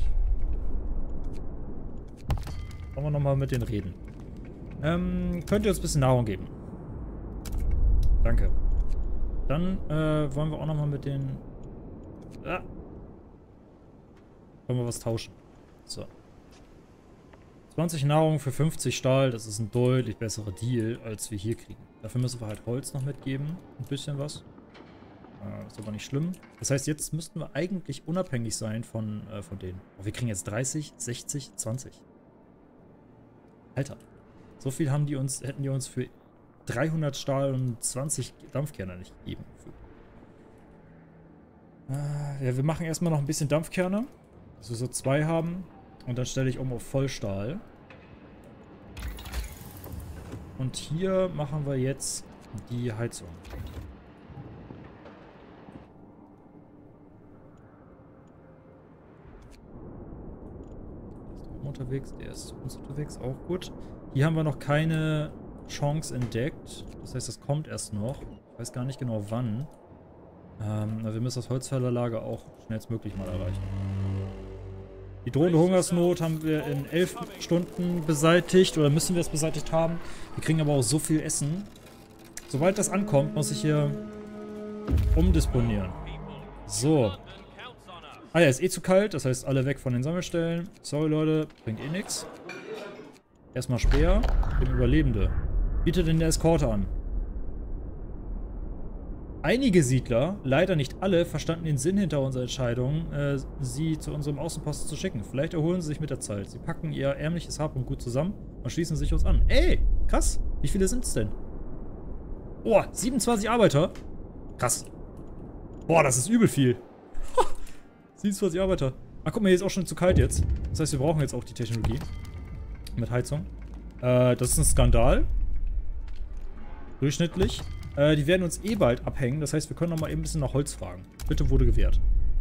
Wollen wir nochmal mit denen reden. Ähm, könnt ihr uns ein bisschen Nahrung geben? Danke. Dann äh, wollen wir auch nochmal mit den... Ah. Wollen wir was tauschen. So. zwanzig Nahrung für fünfzig Stahl, das ist ein deutlich besserer Deal, als wir hier kriegen. Dafür müssen wir halt Holz noch mitgeben. Ein bisschen was. Ist aber nicht schlimm. Das heißt, jetzt müssten wir eigentlich unabhängig sein von, äh, von denen. Oh, wir kriegen jetzt dreißig, sechzig, zwanzig. Alter. So viel haben die uns, hätten die uns für dreihundert Stahl und zwanzig Dampfkerne nicht gegeben. Äh, ja, wir machen erstmal noch ein bisschen Dampfkerne. Dass wir so zwei haben. Und dann stelle ich um auf Vollstahl. Und hier machen wir jetzt die Heizung. Unterwegs, der ist zu uns unterwegs, auch gut. Hier haben wir noch keine Chance entdeckt. Das heißt, das kommt erst noch. Ich weiß gar nicht genau wann. Ähm, wir müssen das Holzfällerlager auch schnellstmöglich mal erreichen. Die drohende Hungersnot haben wir in elf Stunden beseitigt, oder müssen wir es beseitigt haben. Wir kriegen aber auch so viel Essen. Sobald das ankommt, muss ich hier umdisponieren. So. Ah ja, ist eh zu kalt, das heißt alle weg von den Sammelstellen. Sorry Leute, bringt eh nix. Erstmal Speer, dem Überlebende. Bietet den Eskorte an. Einige Siedler, leider nicht alle, verstanden den Sinn hinter unserer Entscheidung, äh, sie zu unserem Außenposten zu schicken. Vielleicht erholen sie sich mit der Zeit. Sie packen ihr ärmliches Hab und Gut zusammen und schließen sich uns an. Ey, krass. Wie viele sind es denn? Oh, siebenundzwanzig Arbeiter. Krass. Boah, das ist übel viel. siebenundzwanzig Arbeiter. Ach, guck mal, hier ist auch schon zu kalt jetzt. Das heißt, wir brauchen jetzt auch die Technologie. Mit Heizung. Äh, das ist ein Skandal. Durchschnittlich. Äh, die werden uns eh bald abhängen. Das heißt, wir können noch mal eben ein bisschen nach Holz fragen. Bitte wurde gewährt.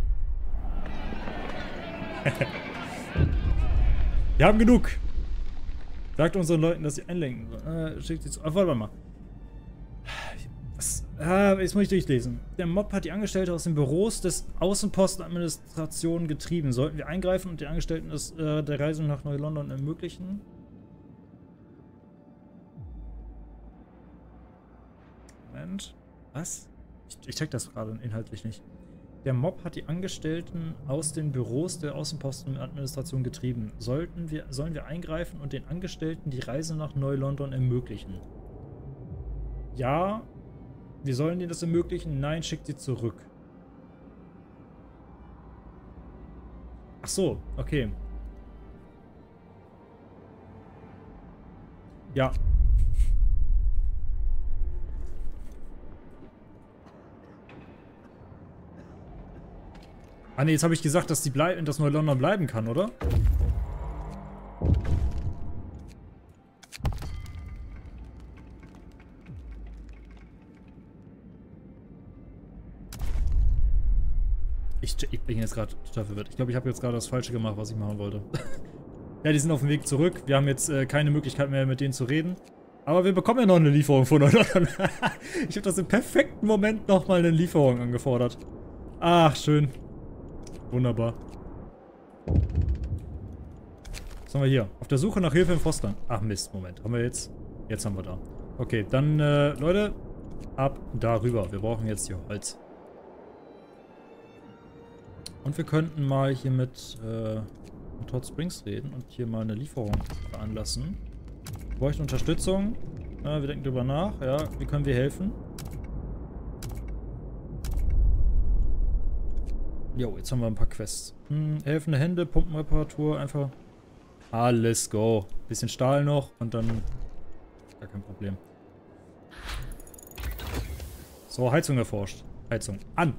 Wir haben genug. Sagt unseren Leuten, dass sie einlenken sollen. Äh, schickt sie zu. Ah, warte mal. Was? Ah, jetzt muss ich durchlesen. Der Mob hat die Angestellten aus den Büros des Außenpostenadministrationen getrieben. Sollten wir eingreifen und den Angestellten das, äh, der Reise nach Neu-London ermöglichen? Moment. Was? Ich, ich check das gerade inhaltlich nicht. Der Mob hat die Angestellten aus den Büros der Außenpostenadministration getrieben. Sollten wir, sollen wir eingreifen und den Angestellten die Reise nach Neu-London ermöglichen? Ja, wir sollen ihnen das ermöglichen. Nein, schickt sie zurück. Ach so, okay. Ja. Ah ne, jetzt habe ich gesagt, dass die bleiben, dass Neu-London bleiben kann, oder? Ich, ich bin jetzt gerade total verwirrt. Ich glaube, ich habe jetzt gerade das Falsche gemacht, was ich machen wollte. Ja, die sind auf dem Weg zurück. Wir haben jetzt äh, keine Möglichkeit mehr, mit denen zu reden. Aber wir bekommen ja noch eine Lieferung von Neu-London. Ich habe das im perfekten Moment nochmal eine Lieferung angefordert. Ach, schön. Wunderbar. Was haben wir hier? Auf der Suche nach Hilfe im Frostland. Ach Mist, Moment. Haben wir jetzt? Jetzt haben wir da. Okay, dann, äh, Leute, ab darüber. Wir brauchen jetzt hier Holz. Und wir könnten mal hier mit, äh, mit Hot Springs reden und hier mal eine Lieferung veranlassen. Wir bräuchten Unterstützung. Ja, wir denken drüber nach. Ja, wie können wir helfen? Jo, jetzt haben wir ein paar Quests. Hm, helfende Hände, Pumpenreparatur, einfach alles go. Bisschen Stahl noch und dann gar kein Problem. So, Heizung erforscht. Heizung an.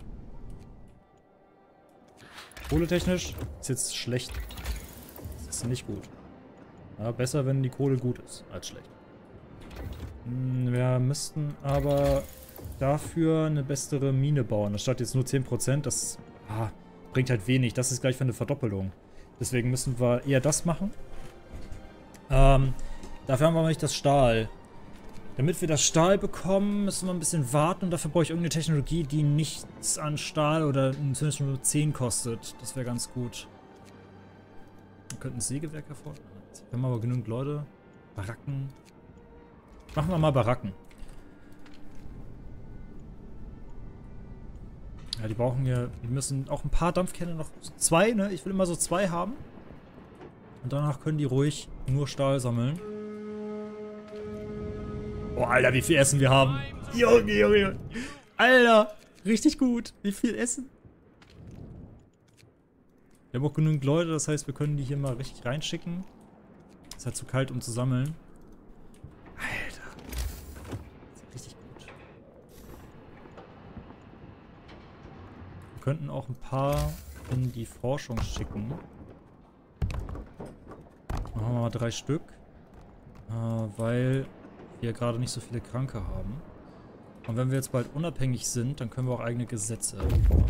Kohletechnisch ist jetzt schlecht. Das ist nicht gut. Ja, besser, wenn die Kohle gut ist, als schlecht. Hm, wir müssten aber dafür eine bessere Mine bauen. Anstatt jetzt nur zehn Prozent, das ah, bringt halt wenig. Das ist gleich für eine Verdoppelung. Deswegen müssen wir eher das machen. Ähm, dafür haben wir aber nicht das Stahl. Damit wir das Stahl bekommen, müssen wir ein bisschen warten. Und dafür brauche ich irgendeine Technologie, die nichts an Stahl oder zumindest nur zehn kostet. Das wäre ganz gut. Wir könnten ein Sägewerk hervor. Wir haben aber genügend Leute. Baracken. Machen wir mal Baracken. Ja, die brauchen hier. Die müssen auch ein paar Dampfkähne noch. Zwei, ne? Ich will immer so zwei haben. Und danach können die ruhig nur Stahl sammeln. Oh, Alter, wie viel Essen wir haben. Junge, Junge, Junge. Alter, richtig gut. Wie viel Essen. Wir haben auch genügend Leute, das heißt, wir können die hier mal richtig reinschicken. Ist halt zu kalt, um zu sammeln. Alter. Das ist richtig gut. Wir könnten auch ein paar in die Forschung schicken. Machen wir mal drei Stück. Äh, weil wir gerade nicht so viele Kranke haben. Und wenn wir jetzt bald unabhängig sind, dann können wir auch eigene Gesetze machen.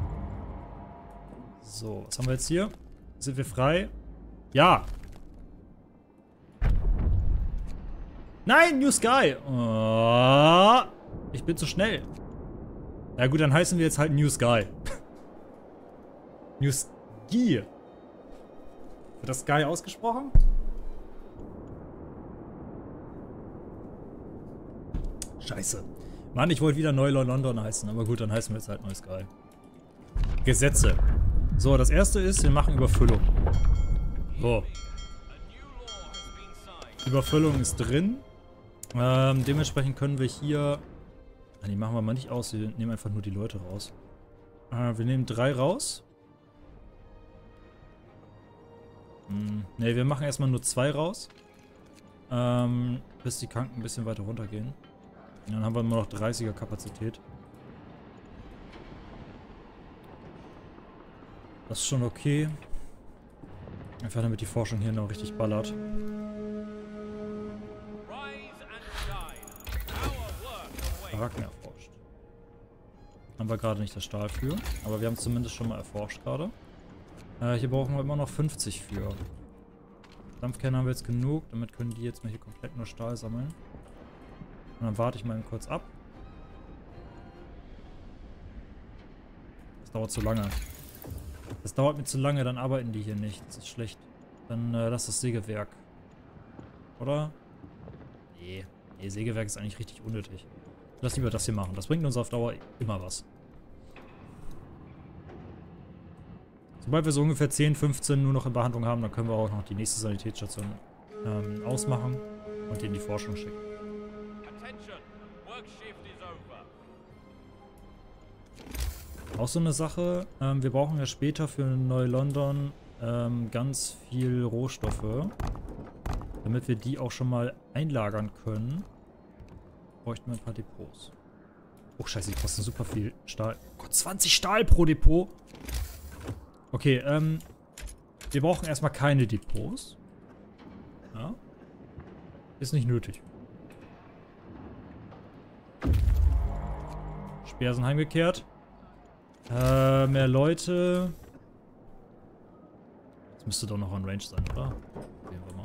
So, was haben wir jetzt hier? Sind wir frei? Ja! Nein, New Sky! Oh, ich bin zu schnell. Ja gut, dann heißen wir jetzt halt New Sky. New Sky. Wird das Sky ausgesprochen? Scheiße. Mann, ich wollte wieder Neu-London heißen, aber gut, dann heißen wir jetzt halt New Sky. Gesetze. So, das erste ist, wir machen Überfüllung. So. Überfüllung ist drin. Ähm, dementsprechend können wir hier... Ah, die machen wir mal nicht aus, wir nehmen einfach nur die Leute raus. Äh, wir nehmen drei raus. Hm, ne, wir machen erstmal nur zwei raus. Ähm, bis die Kranken ein bisschen weiter runtergehen. Und dann haben wir immer noch dreißiger Kapazität. Das ist schon okay. Einfach damit die Forschung hier noch richtig ballert. Baracken erforscht. Haben wir gerade nicht das Stahl für, aber wir haben es zumindest schon mal erforscht gerade. Äh, hier brauchen wir immer noch fünfzig für. Dampfkerne haben wir jetzt genug, damit können die jetzt mal hier komplett nur Stahl sammeln. Und dann warte ich mal kurz ab. Das dauert zu lange. Das dauert mir zu lange, dann arbeiten die hier nicht. Das ist schlecht. Dann äh, lass das Sägewerk. Oder? Nee. Nee, Sägewerk ist eigentlich richtig unnötig. Lass lieber das hier machen. Das bringt uns auf Dauer immer was. Sobald wir so ungefähr zehn, fünfzehn nur noch in Behandlung haben, dann können wir auch noch die nächste Sanitätsstation ähm, ausmachen und in die Forschung schicken. Auch so eine Sache, ähm, wir brauchen ja später für Neu-London ähm, ganz viel Rohstoffe, damit wir die auch schon mal einlagern können. Bräuchten wir ein paar Depots. Oh scheiße, die kosten super viel Stahl. Oh Gott, zwanzig Stahl pro Depot. Okay, ähm, wir brauchen erstmal keine Depots. Ja. Ist nicht nötig. Speer sind heimgekehrt. Äh, mehr Leute. Das müsste doch noch on Range sein, oder? Sehen wir mal.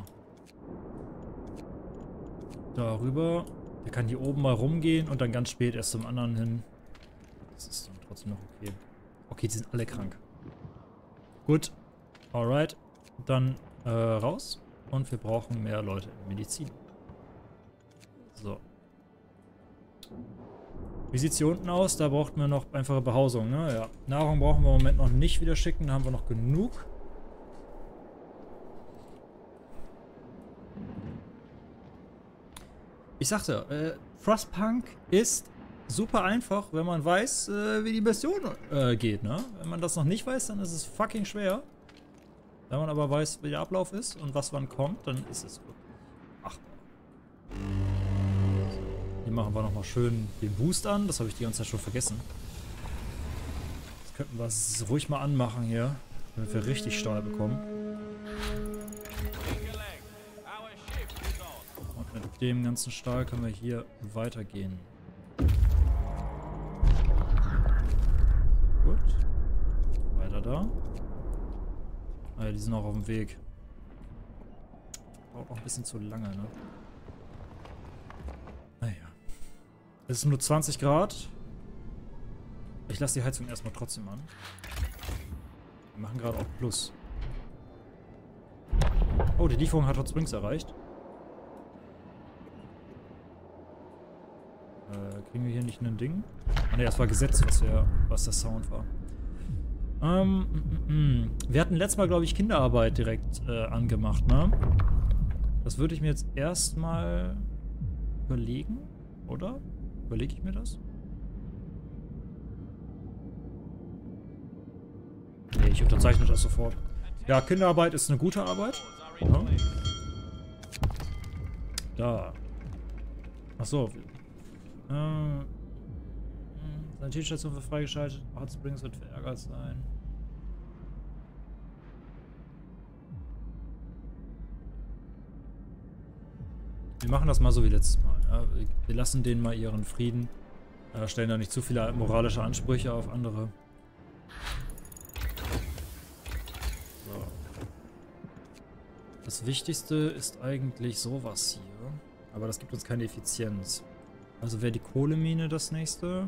Darüber. Der kann hier oben mal rumgehen und dann ganz spät erst zum anderen hin. Das ist dann trotzdem noch okay. Okay, die sind alle krank. Gut. Alright. Dann äh, raus. Und wir brauchen mehr Leute in Medizin. So. Wie sieht es hier unten aus? Da braucht man noch einfache Behausung, ne? Ja. Nahrung brauchen wir im Moment noch nicht wieder schicken. Da haben wir noch genug. Ich sagte, äh, Frostpunk ist super einfach, wenn man weiß, äh, wie die Mission äh, geht, ne? Wenn man das noch nicht weiß, dann ist es fucking schwer. Wenn man aber weiß, wie der Ablauf ist und was wann kommt, dann ist es wirklich machbar. Hier machen wir nochmal schön den Boost an. Das habe ich die ganze Zeit schon vergessen. Das könnten wir ruhig mal anmachen hier, damit wir richtig Stahl bekommen. Und mit dem ganzen Stahl können wir hier weitergehen. Gut. Weiter da. Ah ja, die sind auch auf dem Weg. Braucht auch ein bisschen zu lange, ne? Naja. Es ist nur zwanzig Grad. Ich lasse die Heizung erstmal trotzdem an. Wir machen gerade auch Plus. Oh, die Lieferung hat Hot Springs erreicht. Äh, kriegen wir hier nicht ein Ding? Ah ne, das war Gesetz, was, wir, was der Sound war. Ähm, mm, mm. Wir hatten letztes Mal, glaube ich, Kinderarbeit direkt äh, angemacht, ne? Das würde ich mir jetzt erstmal überlegen, oder? Überlege ich mir das? Nee, ich unterzeichne das sofort. Ja, Kinderarbeit ist eine gute Arbeit. Ja. Da. Achso. Äh, Sanitätsstation wird freigeschaltet. Hot Springs wird verärgert sein. Wir machen das mal so wie letztes Mal. Ja? Wir lassen denen mal ihren Frieden. Äh, stellen da nicht zu viele moralische Ansprüche auf andere. So. Das Wichtigste ist eigentlich sowas hier. Aber das gibt uns keine Effizienz. Also wäre die Kohlemine das nächste.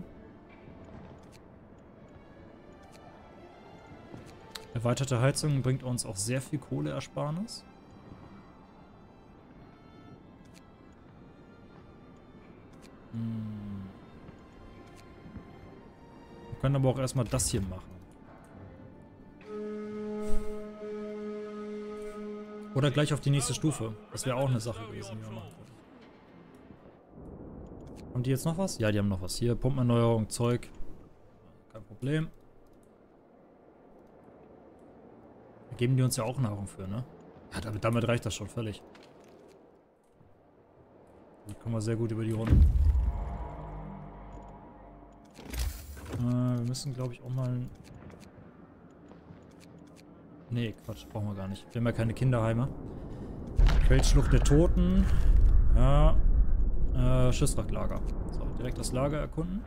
Erweiterte Heizung bringt uns auch sehr viel Kohleersparnis. Hm. Wir können aber auch erstmal das hier machen. Oder gleich auf die nächste Stufe. Das wäre auch eine Sache gewesen, die wir machen können. Haben die jetzt noch was? Ja, die haben noch was. Hier, Pumpenerneuerung, Zeug. Kein Problem. Da geben die uns ja auch Nahrung für, ne? Ja, damit, damit reicht das schon völlig. Dann kommen wir sehr gut über die Runden. Äh, wir müssen, glaube ich, auch mal... Nee, Quatsch, brauchen wir gar nicht. Wir haben ja keine Kinderheime. Feldschlucht der Toten. Ja. Äh, Schiffswracklager. So, direkt das Lager erkunden.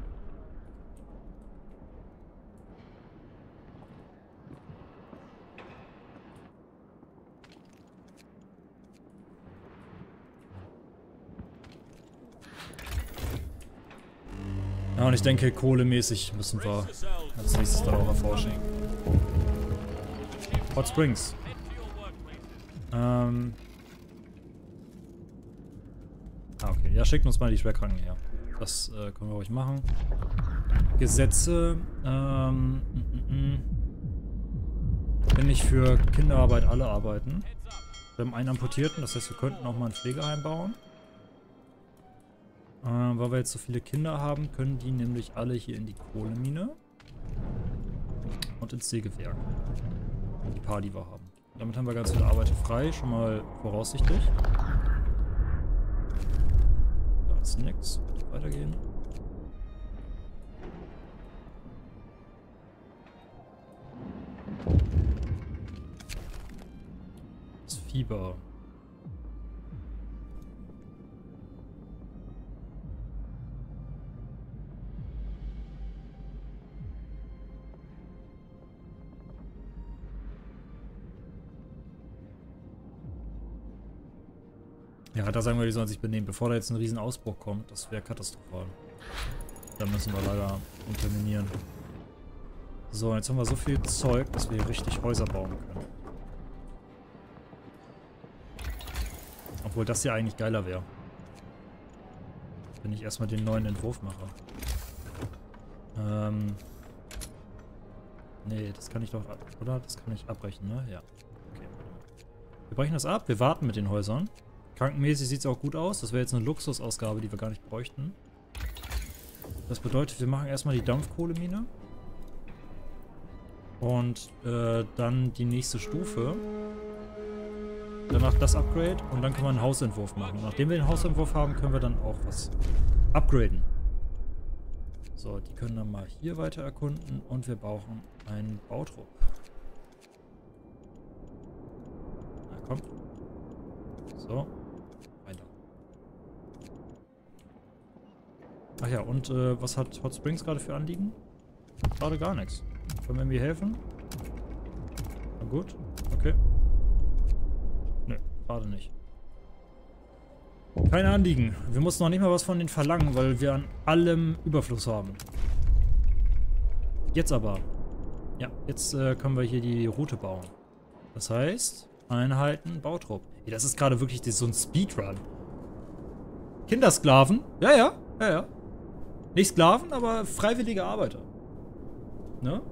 Ja, und ich denke, kohlemäßig müssen wir als nächstes dann auch erforschen. Hot Springs. Ähm. Ah, okay. Ja, schickt uns mal die Schwerkranken her. Das äh, können wir ruhig machen. Gesetze. Ähm. Mm, mm, mm. wenn nicht für Kinderarbeit alle arbeiten. Wir haben einen Amputierten, das heißt, wir könnten auch mal ein Pflegeheim bauen. Äh, weil wir jetzt so viele Kinder haben, können die nämlich alle hier in die Kohlemine und ins Sägewerk. Die paar, die wir haben. Damit haben wir ganz viele Arbeit frei, schon mal voraussichtlich. Da ist nix. Wird weitergehen. Das Fieber. Ja, da sagen wir, die sollen sich benehmen, bevor da jetzt ein riesen Ausbruch kommt. Das wäre katastrophal. Da müssen wir leider unterminieren. So, jetzt haben wir so viel Zeug, dass wir hier richtig Häuser bauen können. Obwohl das hier eigentlich geiler wäre. Wenn ich erstmal den neuen Entwurf mache. Ähm. Nee, das kann ich doch... Oder? Das kann ich abbrechen, ne? Ja. Okay. Wir brechen das ab. Wir warten mit den Häusern. Krankenmäßig sieht es auch gut aus. Das wäre jetzt eine Luxusausgabe, die wir gar nicht bräuchten. Das bedeutet, wir machen erstmal die Dampfkohlemine. Und äh, dann die nächste Stufe. Danach das Upgrade und dann können wir einen Hausentwurf machen. Und nachdem wir den Hausentwurf haben, können wir dann auch was upgraden. So, die können dann mal hier weiter erkunden und wir brauchen einen Bautrupp. Na komm. So. Weiter. Ach ja, und äh, was hat Hot Springs gerade für Anliegen? Gerade gar nichts. Können wir mir helfen? Na gut, okay. Nö, gerade nicht. Keine Anliegen. Wir mussten noch nicht mal was von denen verlangen, weil wir an allem Überfluss haben. Jetzt aber. Ja, jetzt äh, können wir hier die Route bauen. Das heißt, Einheiten, Bautrupp. Hey, das ist gerade wirklich so ein Speedrun. Kindersklaven? Ja, ja, ja, ja. Nicht Sklaven, aber freiwillige Arbeiter. Ne?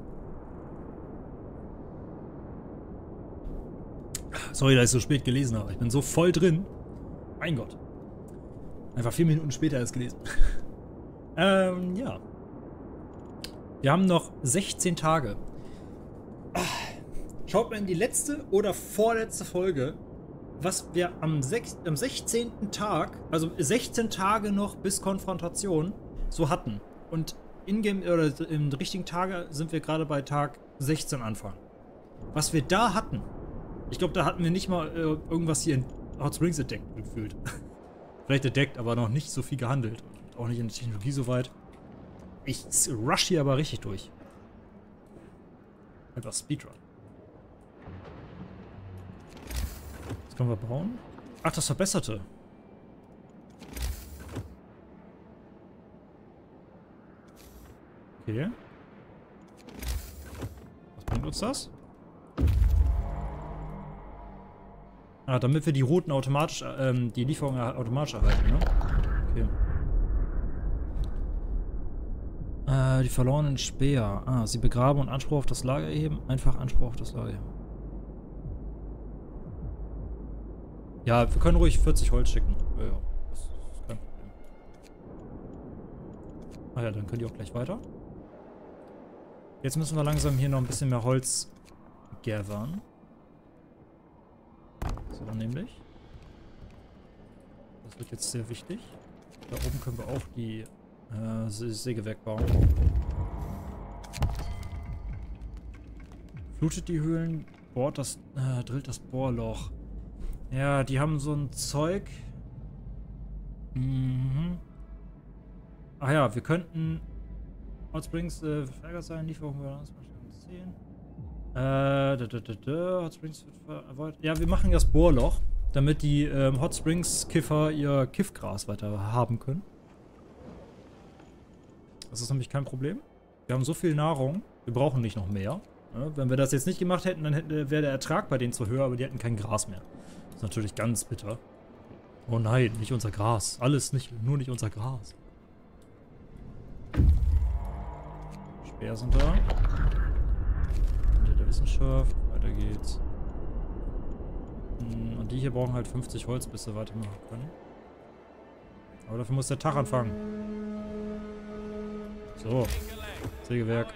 Sorry, dass ich so spät gelesen habe. Ich bin so voll drin. Mein Gott. Einfach vier Minuten später erst gelesen. ähm, ja. Wir haben noch sechzehn Tage. Schaut mal in die letzte oder vorletzte Folge, was wir am, am sechzehnten Tag, also sechzehn Tage noch bis Konfrontation, so hatten. Und in-game oder im richtigen Tage sind wir gerade bei Tag sechzehn Anfang. Was wir da hatten, ich glaube, da hatten wir nicht mal äh, irgendwas hier in Hot Springs entdeckt gefühlt. Vielleicht entdeckt, aber noch nicht so viel gehandelt. Und auch nicht in der Technologie so weit. Ich rush hier aber richtig durch. Einfach Speedrun. Was können wir bauen? Ach, das Verbesserte. Okay. Was bringt uns das? Ah, damit wir die Routen automatisch, ähm, die Lieferung automatisch erhalten, ne? Okay. Äh, die verlorenen Speer. Ah, sie begraben und Anspruch auf das Lager erheben. Einfach Anspruch auf das Lager. Ja, wir können ruhig vierzig Holz schicken. Ja, ja. Das ist kein Problem. Ah ja, dann könnt ihr auch gleich weiter. Jetzt müssen wir langsam hier noch ein bisschen mehr Holz gathern. So, nämlich. Das wird jetzt sehr wichtig. Da oben können wir auch die äh, Sägewerk bauen. Flutet die Höhlen, bohrt das, äh, drillt das Bohrloch. Ja, die haben so ein Zeug. Mhm. Ach ja, wir könnten Hot Springs äh, verärgert sein, Lieferung wir zehn. Äh, da, da, da, da. Hot Springs wird ja, wir machen das Bohrloch, damit die ähm, Hot Springs Kiffer ihr Kiffgras weiter haben können. Das ist nämlich kein Problem. Wir haben so viel Nahrung, wir brauchen nicht noch mehr. Ja, wenn wir das jetzt nicht gemacht hätten, dann hätte, wäre der Ertrag bei denen zu höher, aber die hätten kein Gras mehr. Das ist natürlich ganz bitter. Oh nein, nicht unser Gras. Alles nicht, nur nicht unser Gras. Speer sind da. Der Wissenschaft, weiter Weiter geht's. Hm, und die hier brauchen halt fünfzig Holz, bis sie weitermachen können. Aber dafür muss der Tag anfangen. So. Sägewerk.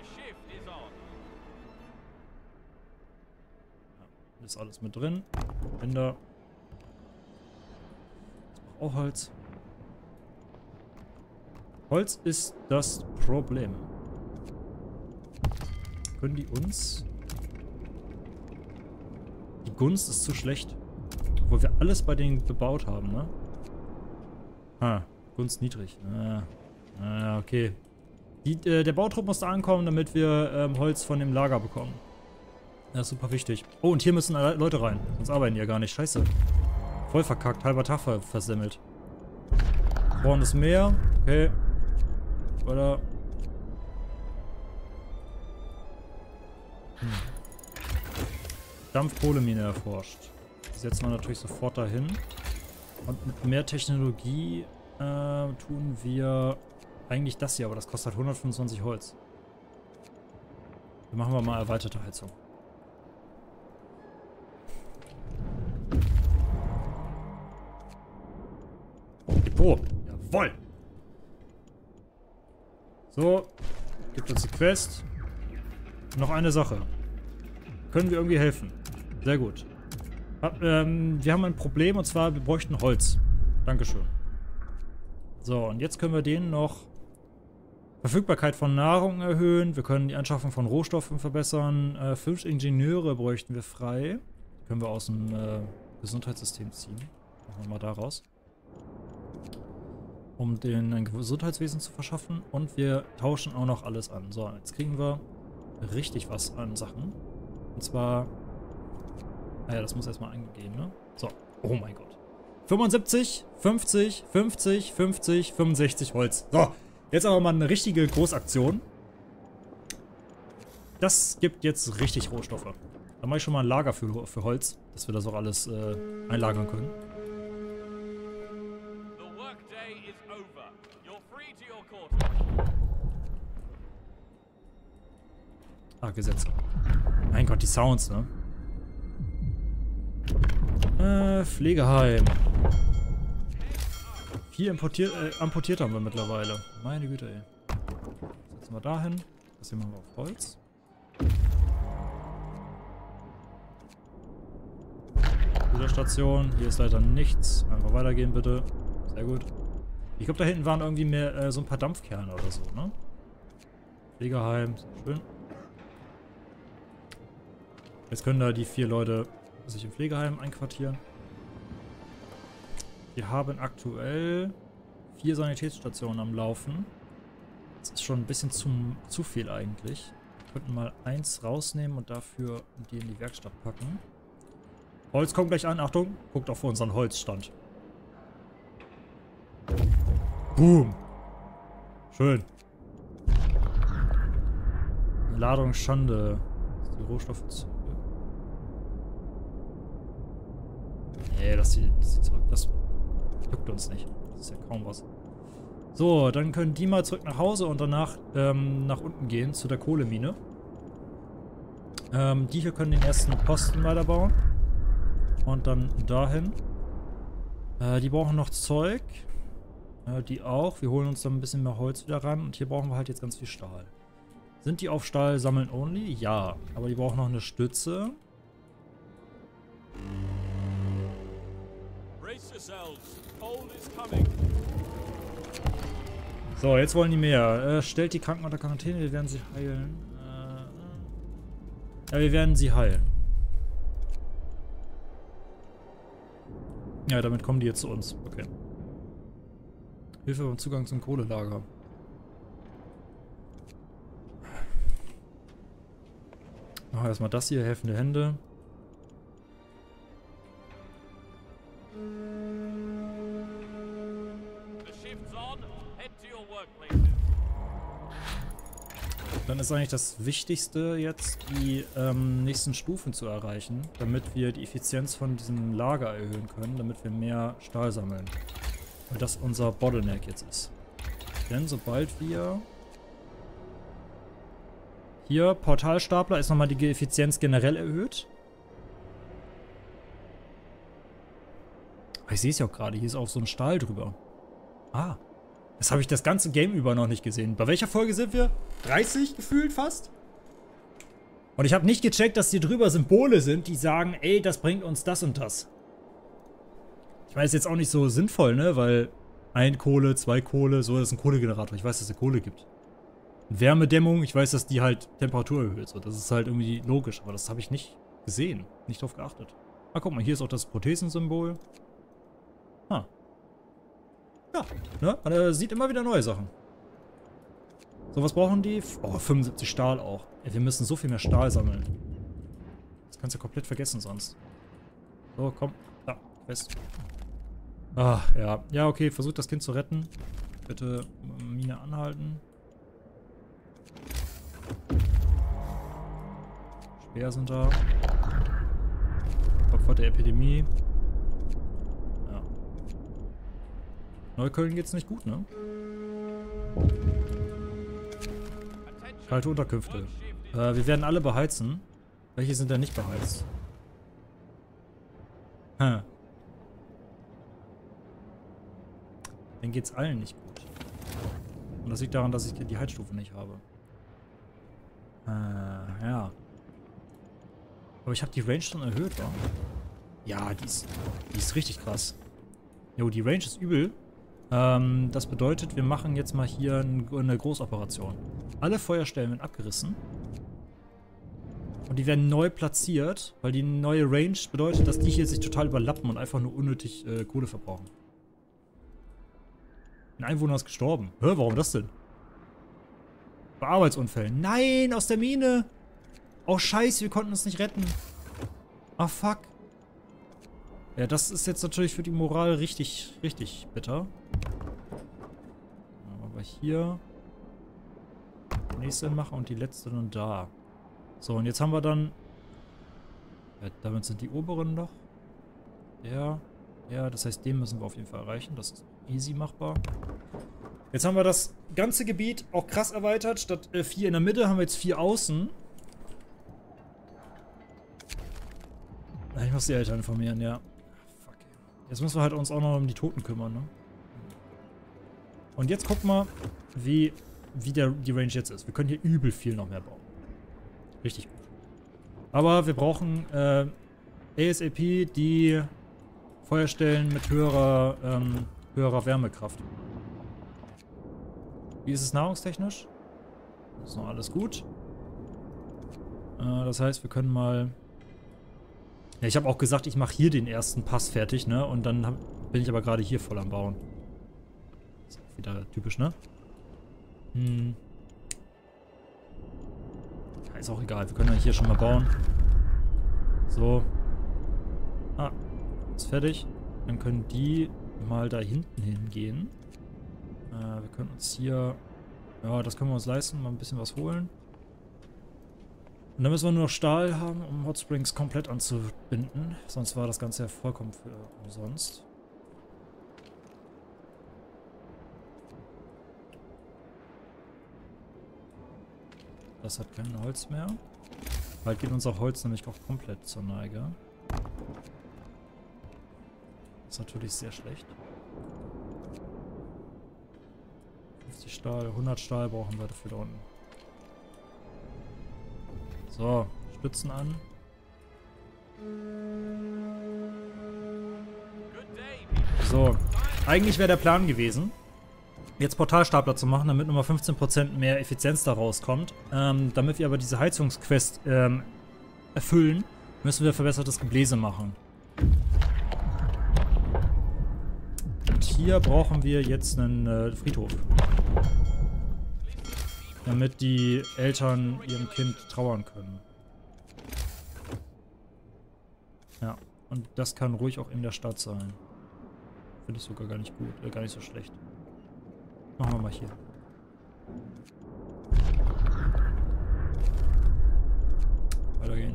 Ja, ist alles mit drin. Binder. Das braucht auch Holz. Holz ist das Problem. Können die uns... Die Gunst ist zu schlecht. Obwohl wir alles bei denen bebaut haben, ne? Ha, Gunst niedrig. Ah, ah okay. Die, äh, der Bautrupp muss da ankommen, damit wir ähm, Holz von dem Lager bekommen. Das ist super wichtig. Oh, und hier müssen Leute rein. Sonst arbeiten die ja gar nicht. Scheiße. Voll verkackt. Halber Tag ver versemmelt. Brauchen das Meer. Okay. Oder... Hm. Dampfkohlemine erforscht. Die setzen wir natürlich sofort dahin. Und mit mehr Technologie äh, tun wir eigentlich das hier, aber das kostet halt hundertfünfundzwanzig Holz. Dann machen wir mal erweiterte Heizung. Depot. Jawoll. So. Gibt uns die Quest. Noch eine Sache. Können wir irgendwie helfen? Sehr gut. Hab, ähm, wir haben ein Problem und zwar, wir bräuchten Holz. Dankeschön. So, und jetzt können wir denen noch Verfügbarkeit von Nahrung erhöhen. Wir können die Anschaffung von Rohstoffen verbessern. Äh, fünf Ingenieure bräuchten wir frei. Die können wir aus dem äh, Gesundheitssystem ziehen. Machen wir mal da raus. Um denen ein Gesundheitswesen zu verschaffen. Und wir tauschen auch noch alles an. So, jetzt kriegen wir richtig was an Sachen. Und zwar... Ah ja, das muss erstmal eingegeben, ne? So. Oh mein Gott. fünfundsiebzig, fünfzig, fünfzig, fünfzig, fünfundsechzig Holz. So. Jetzt aber mal eine richtige Großaktion. Das gibt jetzt richtig Rohstoffe. Da mache ich schon mal ein Lager für, für Holz, dass wir das auch alles äh, einlagern können. Ah, Gesetze. Mein Gott, die Sounds, ne? Äh, Pflegeheim. Vier importiert, äh, amputiert haben wir mittlerweile. Meine Güte, ey. Setzen wir da hin. Das hier machen wir auf Holz. Station. Hier ist leider nichts. Einfach weitergehen, bitte. Sehr gut. Ich glaube, da hinten waren irgendwie mehr äh, so ein paar Dampfkerne oder so, ne? Pflegeheim. Sehr schön. Jetzt können da die vier Leute sich im Pflegeheim einquartieren. Wir haben aktuell vier Sanitätsstationen am Laufen. Das ist schon ein bisschen zu, zu viel eigentlich. Wir könnten mal eins rausnehmen und dafür die in die Werkstatt packen. Holz kommt gleich an. Achtung, guckt auf unseren Holzstand. Boom. Schön. Eine Ladung Schande. Die Rohstoffe zu. Nee, lass die, lass die zurück. Das juckt uns nicht. Das ist ja kaum was. So, dann können die mal zurück nach Hause und danach ähm, nach unten gehen zu der Kohlemine. Ähm, die hier können den ersten Posten weiterbauen. Und dann dahin. Äh, die brauchen noch Zeug. Äh, die auch. Wir holen uns dann ein bisschen mehr Holz wieder ran. Und hier brauchen wir halt jetzt ganz viel Stahl. Sind die auf Stahl sammeln only? Ja. Aber die brauchen noch eine Stütze. So, jetzt wollen die mehr. Äh, stellt die Kranken unter Quarantäne, wir werden sie heilen. Äh, ja, wir werden sie heilen. Ja, damit kommen die jetzt zu uns. Okay. Hilfe beim Zugang zum Kohlelager. Machen wir erstmal das hier, helfende Hände. Dann ist eigentlich das Wichtigste jetzt, die ähm, nächsten Stufen zu erreichen, damit wir die Effizienz von diesem Lager erhöhen können, damit wir mehr Stahl sammeln. Weil das unser Bottleneck jetzt ist. Denn sobald wir... Hier, Portalstapler ist nochmal die Effizienz generell erhöht. Ich sehe es ja auch gerade. Hier ist auch so ein Stahl drüber. Ah. Das habe ich das ganze Game über noch nicht gesehen. Bei welcher Folge sind wir? dreißig gefühlt fast? Und ich habe nicht gecheckt, dass hier drüber Symbole sind, die sagen, ey, das bringt uns das und das. Ich weiß jetzt auch nicht so sinnvoll, ne? Weil ein Kohle, zwei Kohle, so, das ist ein Kohlegenerator. Ich weiß, dass es Kohle gibt. Wärmedämmung, ich weiß, dass die halt Temperatur erhöht. So, das ist halt irgendwie logisch, aber das habe ich nicht gesehen. Nicht drauf geachtet. Ah, guck mal, hier ist auch das Prothesensymbol. Ah. Ja, ne? Man äh, sieht immer wieder neue Sachen. So, was brauchen die? Oh, fünfundsiebzig Stahl auch. Ey, wir müssen so viel mehr Stahl sammeln. Das kannst du komplett vergessen sonst. So, komm. Da, fest. Ah, ja. Ja, okay, versucht das Kind zu retten. Bitte Mine anhalten. Speer sind da. Opfer der Epidemie. Ja. Neukölln geht's nicht gut, ne? Kalte Unterkünfte. Äh, wir werden alle beheizen. Welche sind denn nicht beheizt? Hm. Dann geht's allen nicht gut. Und das liegt daran, dass ich die Heizstufe nicht habe. Äh, ja. Aber ich habe die Range schon erhöht, wa? Ja, die ist, die ist richtig krass. Jo, die Range ist übel. Ähm, das bedeutet, wir machen jetzt mal hier eine Großoperation. Alle Feuerstellen werden abgerissen. Und die werden neu platziert, weil die neue Range bedeutet, dass die hier sich total überlappen und einfach nur unnötig äh, Kohle verbrauchen. Ein Einwohner ist gestorben. Hä, warum das denn? Bei Arbeitsunfällen. Nein, aus der Mine! Oh, scheiße, wir konnten uns nicht retten. Ah, fuck. Ja, das ist jetzt natürlich für die Moral richtig, richtig bitter. Aber hier die nächste machen und die letzte dann da. So, und jetzt haben wir dann... Ja, damit sind die oberen noch. Ja, ja, das heißt, den müssen wir auf jeden Fall erreichen. Das ist easy machbar. Jetzt haben wir das ganze Gebiet auch krass erweitert. Statt äh, vier in der Mitte haben wir jetzt vier außen. Ich muss die Eltern informieren, ja. Fuck. Jetzt müssen wir halt uns auch noch um die Toten kümmern, ne? Und jetzt guck mal, wie, wie der, die Range jetzt ist. Wir können hier übel viel noch mehr bauen. Richtig gut. Aber wir brauchen äh, ASAP die Feuerstellen mit höherer, ähm, höherer Wärmekraft. Wie ist es nahrungstechnisch? Das ist noch alles gut. Äh, das heißt, wir können mal... Ja, ich habe auch gesagt, ich mache hier den ersten Pass fertig, ne? Und dann hab, bin ich aber gerade hier voll am Bauen. Ist auch wieder typisch, ne? Hm. Ja, ist auch egal. Wir können ja hier schon mal bauen. So. Ah. Ist fertig. Dann können die mal da hinten hingehen. Äh, wir können uns hier... Ja, das können wir uns leisten. Mal ein bisschen was holen. Und dann müssen wir nur noch Stahl haben, um Hot Springs komplett anzubinden. Sonst war das Ganze ja vollkommen für umsonst. Das hat kein Holz mehr. Bald geht unser Holz nämlich auch komplett zur Neige. Das ist natürlich sehr schlecht. fünfzig Stahl, hundert Stahl brauchen wir dafür da unten. So, Stützen an. So, eigentlich wäre der Plan gewesen, jetzt Portalstapler zu machen, damit nochmal fünfzehn Prozent mehr Effizienz da rauskommt. Ähm, damit wir aber diese Heizungsquest ähm, erfüllen, müssen wir verbessertes Gebläse machen. Und hier brauchen wir jetzt einen äh, Friedhof. Damit die Eltern ihrem Kind trauern können. Ja, und das kann ruhig auch in der Stadt sein. Finde ich sogar gar nicht gut, äh, gar nicht so schlecht. Machen wir mal hier. Weitergehen.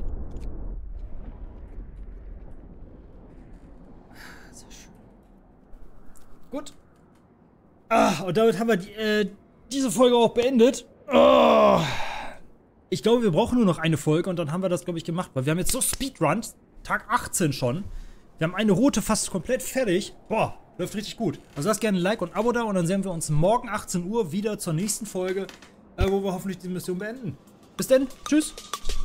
Sehr schön. Gut. Ah, und damit haben wir die, äh, diese Folge auch beendet. Oh. Ich glaube, wir brauchen nur noch eine Folge und dann haben wir das, glaube ich, gemacht. Weil wir haben jetzt so Speedrun, Tag achtzehn schon. Wir haben eine Route fast komplett fertig. Boah, läuft richtig gut. Also lasst gerne ein Like und ein Abo da und dann sehen wir uns morgen achtzehn Uhr wieder zur nächsten Folge, äh, wo wir hoffentlich die Mission beenden. Bis dann, tschüss.